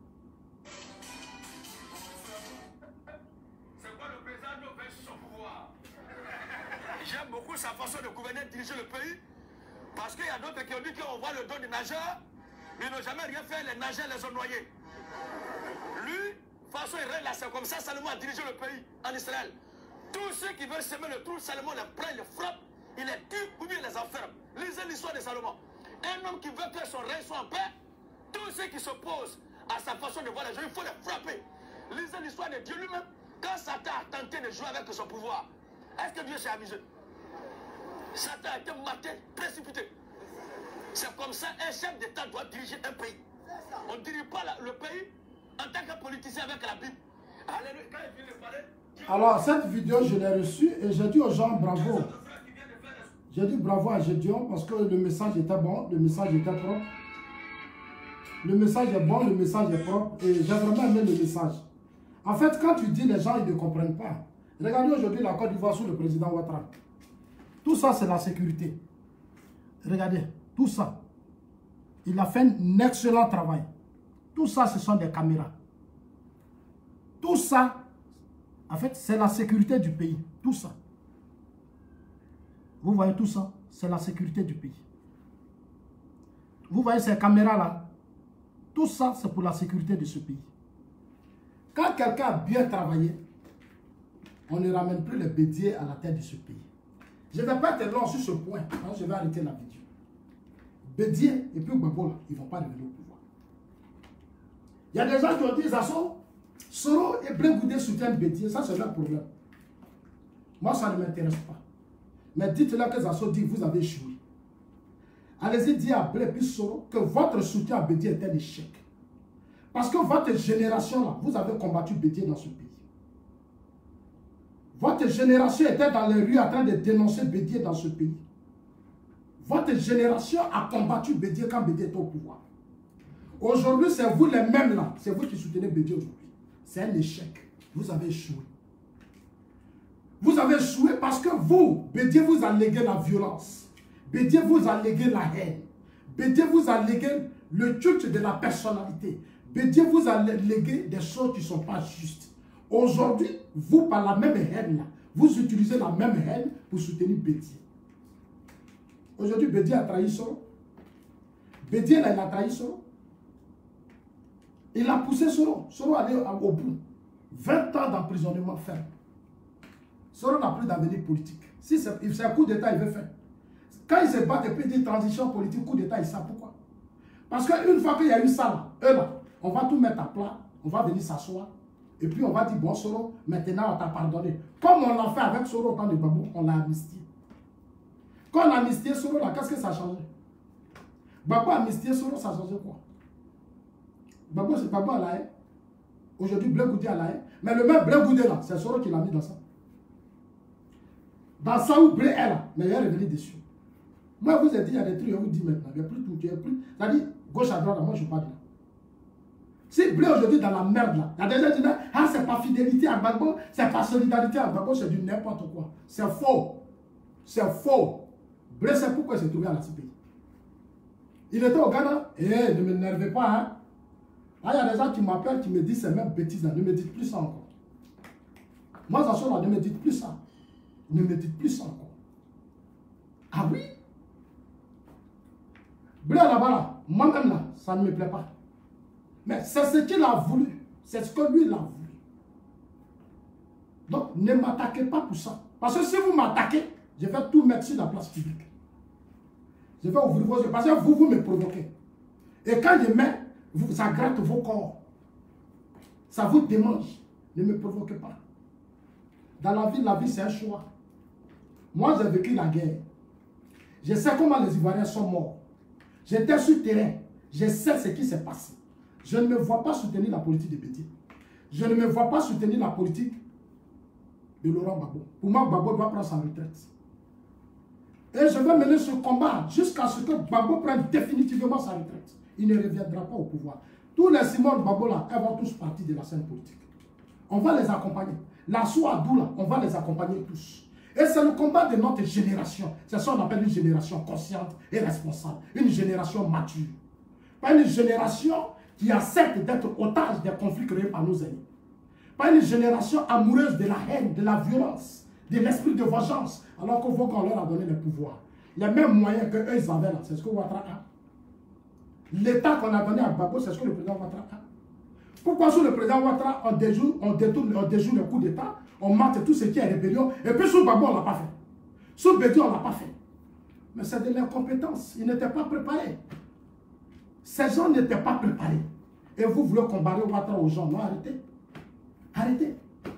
C'est quoi le président nous veut son pouvoir? J'aime beaucoup sa façon de gouverner, de diriger le pays. Parce qu'il y a d'autres qui ont dit qu'on voit le dos des nageurs. Ils n'ont jamais rien fait, les nageurs les ont noyés. Lui, façon il reste là, c'est comme ça, seulement à diriger le pays en Israël. Tous ceux qui veulent semer le trou, Salomon les prend, les frappe, il les tue ou bien les enferme. Lisez l'histoire de Salomon. Un homme qui veut que son règne soit en paix, tous ceux qui s'opposent à sa façon de voir les gens, il faut les frapper. Lisez l'histoire de Dieu lui-même. Quand Satan a tenté de jouer avec son pouvoir, est-ce que Dieu s'est amusé? Satan a été maté, précipité. C'est comme ça un chef d'État doit diriger un pays. On ne dirige pas le pays en tant que politicien avec la Bible. Alléluia. Quand il vient de parler, alors, cette vidéo, je l'ai reçue et j'ai dit aux gens bravo. J'ai dit bravo à Gédion parce que le message était bon, le message était propre. Le message est bon, le message est propre et j'ai vraiment aimé le message. En fait, quand tu dis, les gens ils ne comprennent pas. Regardez aujourd'hui la Côte d'Ivoire sous le président Ouattara. Tout ça, c'est la sécurité. Regardez. Tout ça, il a fait un excellent travail. Tout ça, ce sont des caméras. Tout ça, en fait, c'est la sécurité du pays. Tout ça. Vous voyez tout ça, c'est la sécurité du pays. Vous voyez ces caméras-là. Tout ça, c'est pour la sécurité de ce pays. Quand quelqu'un a bien travaillé, on ne ramène plus les bédiers à la tête de ce pays. Je ne vais pas être long sur ce point. Hein, je vais arrêter la vidéo. Bédier et puis Gbagbo, ils ne vont pas revenir au pouvoir. Il y a des gens qui ont dit, Zasso, Soro et Blé Goudé soutiennent Bédier, ça c'est leur problème. Moi, ça ne m'intéresse pas. Mais dites-leur que Zasso dit, vous avez échoué. Allez-y dire à Blé puis Soro que votre soutien à Bédier est un échec. Parce que votre génération, là, vous avez combattu Bédier dans ce pays. Votre génération était dans les rues en train de dénoncer Bédier dans ce pays. Votre génération a combattu Bédier quand Bédier était au pouvoir. Aujourd'hui, c'est vous les mêmes là. C'est vous qui soutenez Bédier aujourd'hui. C'est un échec. Vous avez échoué. Vous avez échoué parce que vous, Bédier vous a légué la violence. Bédier vous a légué la haine. Bédier vous a légué le culte de la personnalité. Bédier vous a légué des choses qui ne sont pas justes. Aujourd'hui, vous, par la même haine là, vous utilisez la même haine pour soutenir Bédier. Aujourd'hui, Bédier a trahi Soro. Bédier, là, il a trahi Soro. Il a poussé Soro. Soro allait au bout. 20 ans d'emprisonnement ferme. Soro n'a plus d'avenir politique. Si c'est un coup d'État, il veut faire. Quand il se bat et puis il dit transition politique, coup d'État, il sait pourquoi. Parce qu'une fois qu'il y a eu ça, là, on va tout mettre à plat. On va venir s'asseoir. Et puis on va dire, bon Soro, maintenant on t'a pardonné. Comme on l'a fait avec Soro au temps de Gbagbo, on l'a amnistié. Quand on a amnistié Soro, là, qu'est-ce que ça a changé? Gbagbo a amnistié Soro, ça a changé quoi? Gbagbo, c'est Gbagbo à la haine. Aujourd'hui, Blé Goudé à la haine. Mais le même Blé Goudé là, c'est Soro qui l'a mis dans ça. Dans ça où Blé est là, mais il est revenu dessus. Moi, je vous ai dit, il y a des trucs, je vous dis maintenant, il n'y a plus tout, il n'y a plus. C'est-à-dire, gauche à droite, là, moi je ne parle pas de là. Si Blé aujourd'hui dans la merde là, il y a des gens qui disent, ah, c'est pas fidélité à Gbagbo, c'est pas solidarité à Gbagbo, c'est du n'importe quoi. C'est faux. C'est faux. Blé, c'est pourquoi il s'est trouvé à la CPI. Il était au Ghana, ne m'énervez pas, hein. Ah, il y a des gens qui m'appellent, qui me disent ces mêmes bêtises là, ne me dites plus ça encore. Moi, ça là, ne me dites plus ça. Ne me dites plus ça encore. Ah oui. Blé là-bas, là, moi-même là, ça ne me plaît pas. Mais c'est ce qu'il a voulu. C'est ce que lui, il a voulu. Donc, ne m'attaquez pas pour ça. Parce que si vous m'attaquez, je vais tout mettre sur la place publique. Je vais ouvrir vos yeux. Parce que vous me provoquez. Et quand je mets, ça gratte vos corps. Ça vous démange. Ne me provoquez pas. Dans la vie, c'est un choix. Moi, j'ai vécu la guerre. Je sais comment les Ivoiriens sont morts. J'étais sur le terrain. Je sais ce qui s'est passé. Je ne me vois pas soutenir la politique de Bédié. Je ne me vois pas soutenir la politique de Laurent Gbagbo. Pour moi, Gbagbo doit prendre sa retraite. Et je vais mener ce combat jusqu'à ce que Gbagbo prenne définitivement sa retraite. Il ne reviendra pas au pouvoir. Tous les Simon Gbagbo là, elles vont tous partir de la scène politique. On va les accompagner. La Souadou là, on va les accompagner tous. Et c'est le combat de notre génération. C'est ça qu'on appelle une génération consciente et responsable. Une génération mature. Pas une génération qui accepte d'être otage des conflits créés par nos aînés. Pas une génération amoureuse de la haine, de la violence, de l'esprit de vengeance, alors qu'on voit qu'on leur a donné le pouvoir. Les mêmes moyens qu'eux, ils avaient là, c'est ce que Ouattara a. L'État qu'on a donné à Gbagbo, c'est ce que le président Ouattara a. Pourquoi sous le président Ouattara, on déjoue le coup d'État, on mate tout ce qui est rébellion, et puis sous Gbagbo, on ne l'a pas fait. Sous Bédié, on ne l'a pas fait. Mais c'est de l'incompétence, ils n'étaient pas préparés. Ces gens n'étaient pas préparés. Et vous voulez comparer Ouattara aux gens. Non, arrêtez. Arrêtez.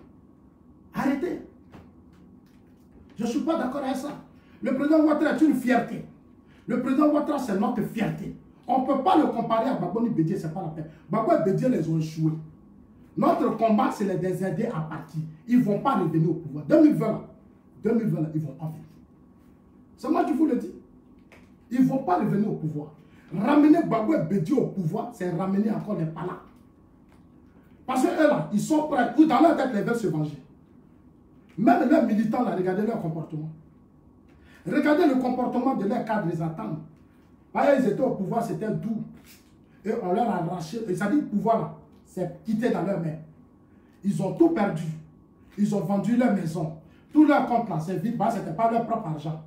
Arrêtez. Je ne suis pas d'accord avec ça. Le président Ouattara est une fierté. Le président Ouattara, c'est notre fierté. On ne peut pas le comparer à Gbagbo ni Bédié, ce n'est pas la peine. Gbagbo et Bédié les ont échoués. Notre combat, c'est les aider à partir. Ils ne vont pas revenir au pouvoir. 2020, ils ne vont pas venir. C'est moi qui vous le dis. Ils ne vont pas revenir au pouvoir. Ramener Gbagbo et Bédié au pouvoir, c'est ramener encore les palas. Parce qu'eux là, ils sont prêts. Ou dans leur tête, ils veulent se venger. Même leurs militants là, regardez leur comportement. Regardez le comportement de leurs cadres, ils attendent. Ils étaient au pouvoir, c'était doux. Et on leur a arraché. Et ça dit, le pouvoir là, c'est quitté dans leurs mains. Ils ont tout perdu. Ils ont vendu leur maison. Tout leur compte là, c'est vide. Ce n'était pas leur propre argent.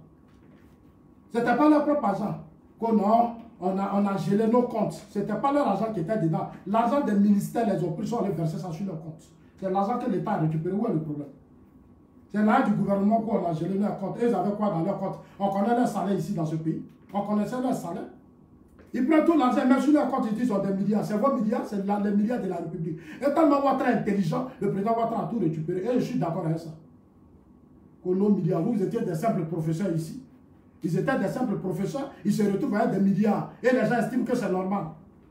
Ce n'était pas leur propre argent. Non, on a gelé nos comptes. Ce n'était pas leur argent qui était dedans. L'argent des ministères, les ont pris, ils sont allés verser ça sur leur compte. C'est l'argent que l'État a récupéré. Où est le problème? C'est l'argent du gouvernement qu'on a gelé leur compte. Et ils avaient quoi dans leur compte? On connaît leur salaire ici dans ce pays. On connaissait leur salaire. Ils prennent tout l'argent, même sur leur compte, ils disent qu'ils ont des milliards. C'est vos milliards, c'est les milliards de la République. Et tellement Ouattara est intelligent, le président Ouattara a tout récupéré. Et je suis d'accord avec ça. Que nos milliards, vous étiez des simples professeurs ici. Ils étaient des simples professeurs, ils se retrouvent avec des milliards. Et les gens estiment que c'est normal.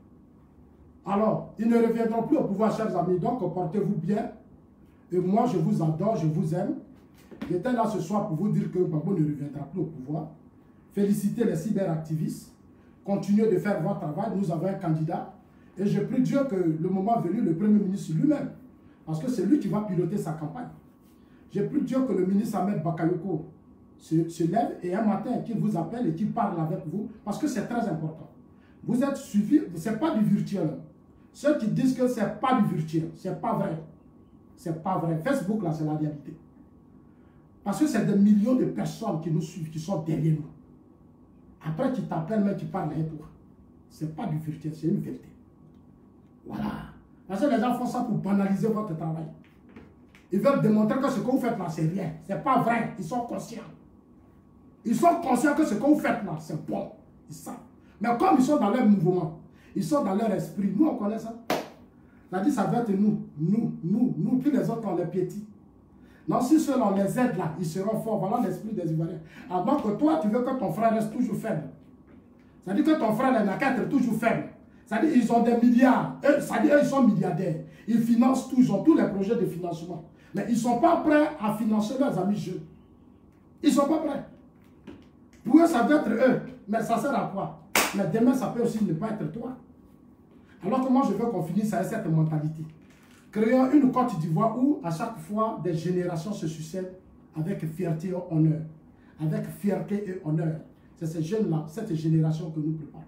Alors, ils ne reviendront plus au pouvoir, chers amis. Donc, portez-vous bien. Et moi, je vous adore, je vous aime. J'étais là ce soir pour vous dire que Gbagbo ne reviendra plus au pouvoir. Félicitez les cyberactivistes. Continuez de faire votre travail. Nous avons un candidat. Et je prie Dieu que le moment venu, le Premier ministre lui-même, parce que c'est lui qui va piloter sa campagne. Je prie Dieu que le ministre Ahmed Bakayoko se lève et un matin qu'il vous appelle et qu'il parle avec vous, parce que c'est très important. Vous êtes suivi, ce n'est pas du virtuel. Ceux qui disent que ce n'est pas du virtuel, ce n'est pas vrai. Ce n'est pas vrai. Facebook, là, c'est la réalité. Parce que c'est des millions de personnes qui nous suivent, qui sont derrière nous. Après, qui t'appellent, mais qui parlent avec toi. Ce n'est pas du virtuel, c'est une vérité. Voilà. Parce que les gens font ça pour banaliser votre travail. Ils veulent démontrer que ce que vous faites là, c'est rien. Ce n'est pas vrai. Ils sont conscients. Ils sont conscients que ce que vous faites là, c'est bon. Ils savent. Mais comme ils sont dans leur mouvement, ils sont dans leur esprit, nous on connaît ça. Ça dit, ça doit être nous, puis les autres on les piétine. Non, si ceux-là on les aide là, ils seront forts. Voilà l'esprit des Ivoiriens. Alors que toi, tu veux que ton frère reste toujours faible. Ça dit que ton frère n'a qu'à être toujours faible. Ça dit ils ont des milliards. Ça dit eux, ils sont milliardaires. Ils financent tout, ils ont tous les projets de financement. Mais ils ne sont pas prêts à financer leurs amis jeunes. Ils ne sont pas prêts. Pour eux, ça doit être eux. Mais ça sert à quoi? Mais demain, ça peut aussi ne pas être toi. Alors que moi, je veux qu'on finisse avec cette mentalité. Créons une Côte d'Ivoire où, à chaque fois, des générations se succèdent avec fierté et honneur. Avec fierté et honneur. C'est ces jeunes-là, cette génération que nous préparons.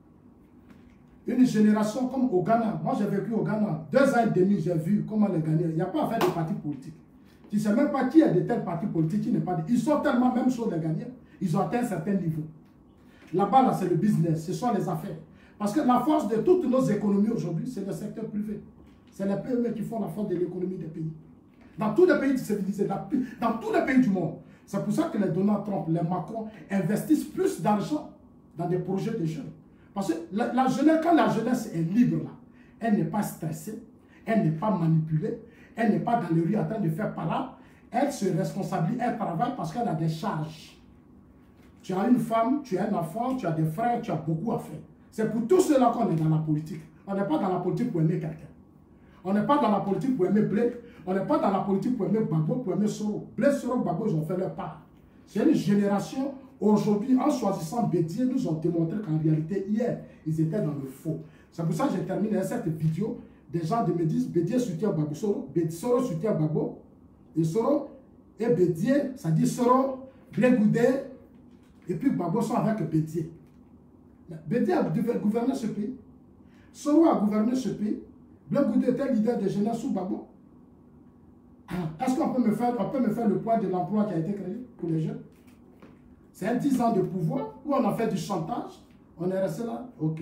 Une génération comme au Ghana. Moi, j'ai vécu au Ghana. 2 ans et demi, j'ai vu comment les Ghanéens. Il n'y a pas à faire de partis politiques. Tu ne sais même pas qui est de tel parti politique qui n'est pas. Ils sont tellement même sur les Ghanéens. Ils ont atteint un certain niveau. Là-bas, là, c'est le business, ce sont les affaires. Parce que la force de toutes nos économies aujourd'hui, c'est le secteur privé. C'est les PME qui font la force de l'économie des pays. Dans tous les pays civilisés, dans tous les pays du monde. C'est pour ça que les Donald Trump, les Macron investissent plus d'argent dans des projets de jeunes. Parce que la jeunesse, quand la jeunesse est libre, là, elle n'est pas stressée, elle n'est pas manipulée, elle n'est pas dans les rues en train de faire parade, elle se responsabilise, elle travaille parce qu'elle a des charges. Tu as une femme, tu as un enfant, tu as des frères, tu as beaucoup à faire. C'est pour tout cela qu'on est dans la politique. On n'est pas dans la politique pour aimer quelqu'un. On n'est pas dans la politique pour aimer Blé. On n'est pas dans la politique pour aimer Gbagbo, pour aimer Soro. Blé, Soro, Gbagbo, ils ont fait leur part. C'est une génération, aujourd'hui, en choisissant Bédié, nous ont démontré qu'en réalité, hier, ils étaient dans le faux. C'est pour ça que j'ai terminé cette vidéo. Des gens me disent, Bédié soutient Gbagbo, Soro soutient Gbagbo. Et Soro et Bédié, ça dit Soro, Blé Goudé, et puis Gbagbo sont avec Bédié. Bédié a gouverné ce pays. Soro a gouverné ce pays. Blé Goudé était leader de jeunesse sous Gbagbo. Est-ce qu'on peut me faire le poids de l'emploi qui a été créé pour les jeunes? C'est un 10 ans de pouvoir où on a fait du chantage. On est resté là? Ok.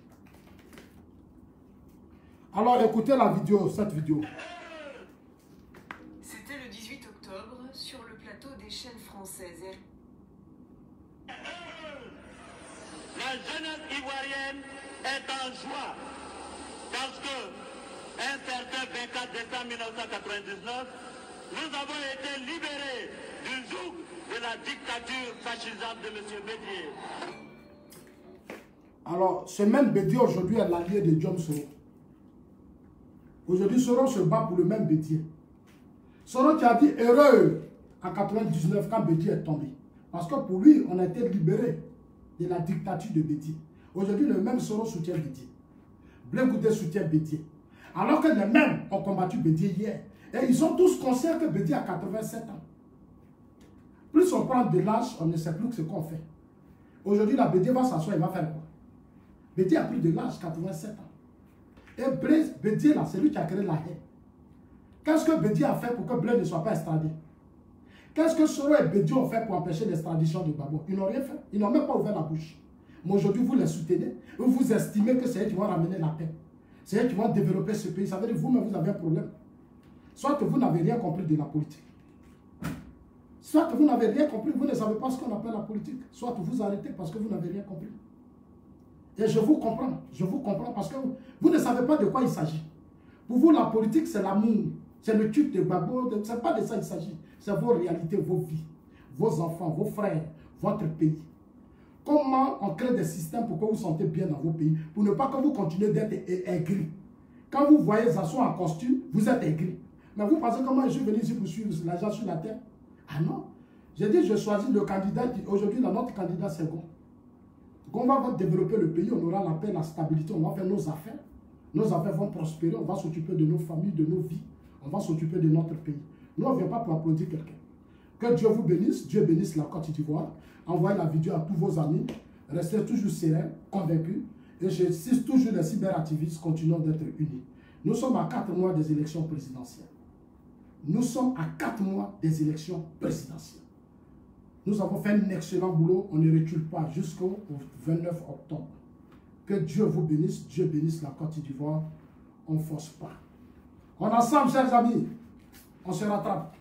Alors écoutez la vidéo, cette vidéo. C'était le 18 octobre sur le plateau des chaînes françaises. La jeunesse ivoirienne est en joie parce que un certain 24 décembre 1999, nous avons été libérés du joug de la dictature fascisante de M. Bédié. Alors, ce même Bédié aujourd'hui est l'allié de John Soro. Aujourd'hui, Soro se bat pour le même Bédié. Soro qui a dit heureux en 99 quand Bédié est tombé. Parce que pour lui, on a été libéré de la dictature de Bédié. Aujourd'hui, le même Soro soutient Bédié. Blé Goudé soutient Bédié. Alors que les mêmes ont combattu Bédié hier. Et ils sont tous conscients que Bédié a 87 ans. Plus on prend de l'âge, on ne sait plus ce qu'on fait. Aujourd'hui, la Bédié va s'asseoir, il va faire quoi? Bédié a pris de l'âge, 87 ans. Et Bédié, là, c'est lui qui a créé la haine. Qu'est-ce que Bédié a fait pour que Blé ne soit pas extradé? Qu'est-ce que Soro et Bédié ont fait pour empêcher l'extradition de Gbagbo? Ils n'ont rien fait. Ils n'ont même pas ouvert la bouche. Mais aujourd'hui, vous les soutenez. Vous estimez que c'est eux qui vont ramener la paix. C'est eux qui vont développer ce pays. Ça veut dire que vous-même, vous avez un problème. Soit que vous n'avez rien compris de la politique. Soit que vous n'avez rien compris, vous ne savez pas ce qu'on appelle la politique. Soit que vous arrêtez parce que vous n'avez rien compris. Et je vous comprends parce que vous ne savez pas de quoi il s'agit. Pour vous, la politique, c'est l'amour. C'est le tube de Gbagbo. Ce n'est pas de ça qu'il s'agit. C'est vos réalités, vos vies, vos enfants, vos frères, votre pays. Comment on crée des systèmes pour que vous vous sentez bien dans vos pays, pour ne pas que vous continuez d'être aigris. Quand vous voyez Zasso en costume, vous êtes aigris. Mais vous pensez comment je suis venu ici pour suivre l'argent sur la terre? Ah non. J'ai dit, je choisis le candidat. Aujourd'hui, notre candidat, c'est Gon. Gon va développer le pays, on aura la paix, la stabilité, on va faire nos affaires. Nos affaires vont prospérer, on va s'occuper de nos familles, de nos vies. On va s'occuper de notre pays. Nous, on ne vient pas pour applaudir quelqu'un. Que Dieu vous bénisse, Dieu bénisse la Côte d'Ivoire. Envoyez la vidéo à tous vos amis. Restez toujours sereins, convaincus. Et j'insiste toujours, les cyberactivistes, continuons d'être unis. Nous sommes à 4 mois des élections présidentielles. Nous sommes à 4 mois des élections présidentielles. Nous avons fait un excellent boulot. On ne recule pas jusqu'au 29 octobre. Que Dieu vous bénisse. Dieu bénisse la Côte d'Ivoire. On ne force pas. On est ensemble, chers amis. On se rattrape.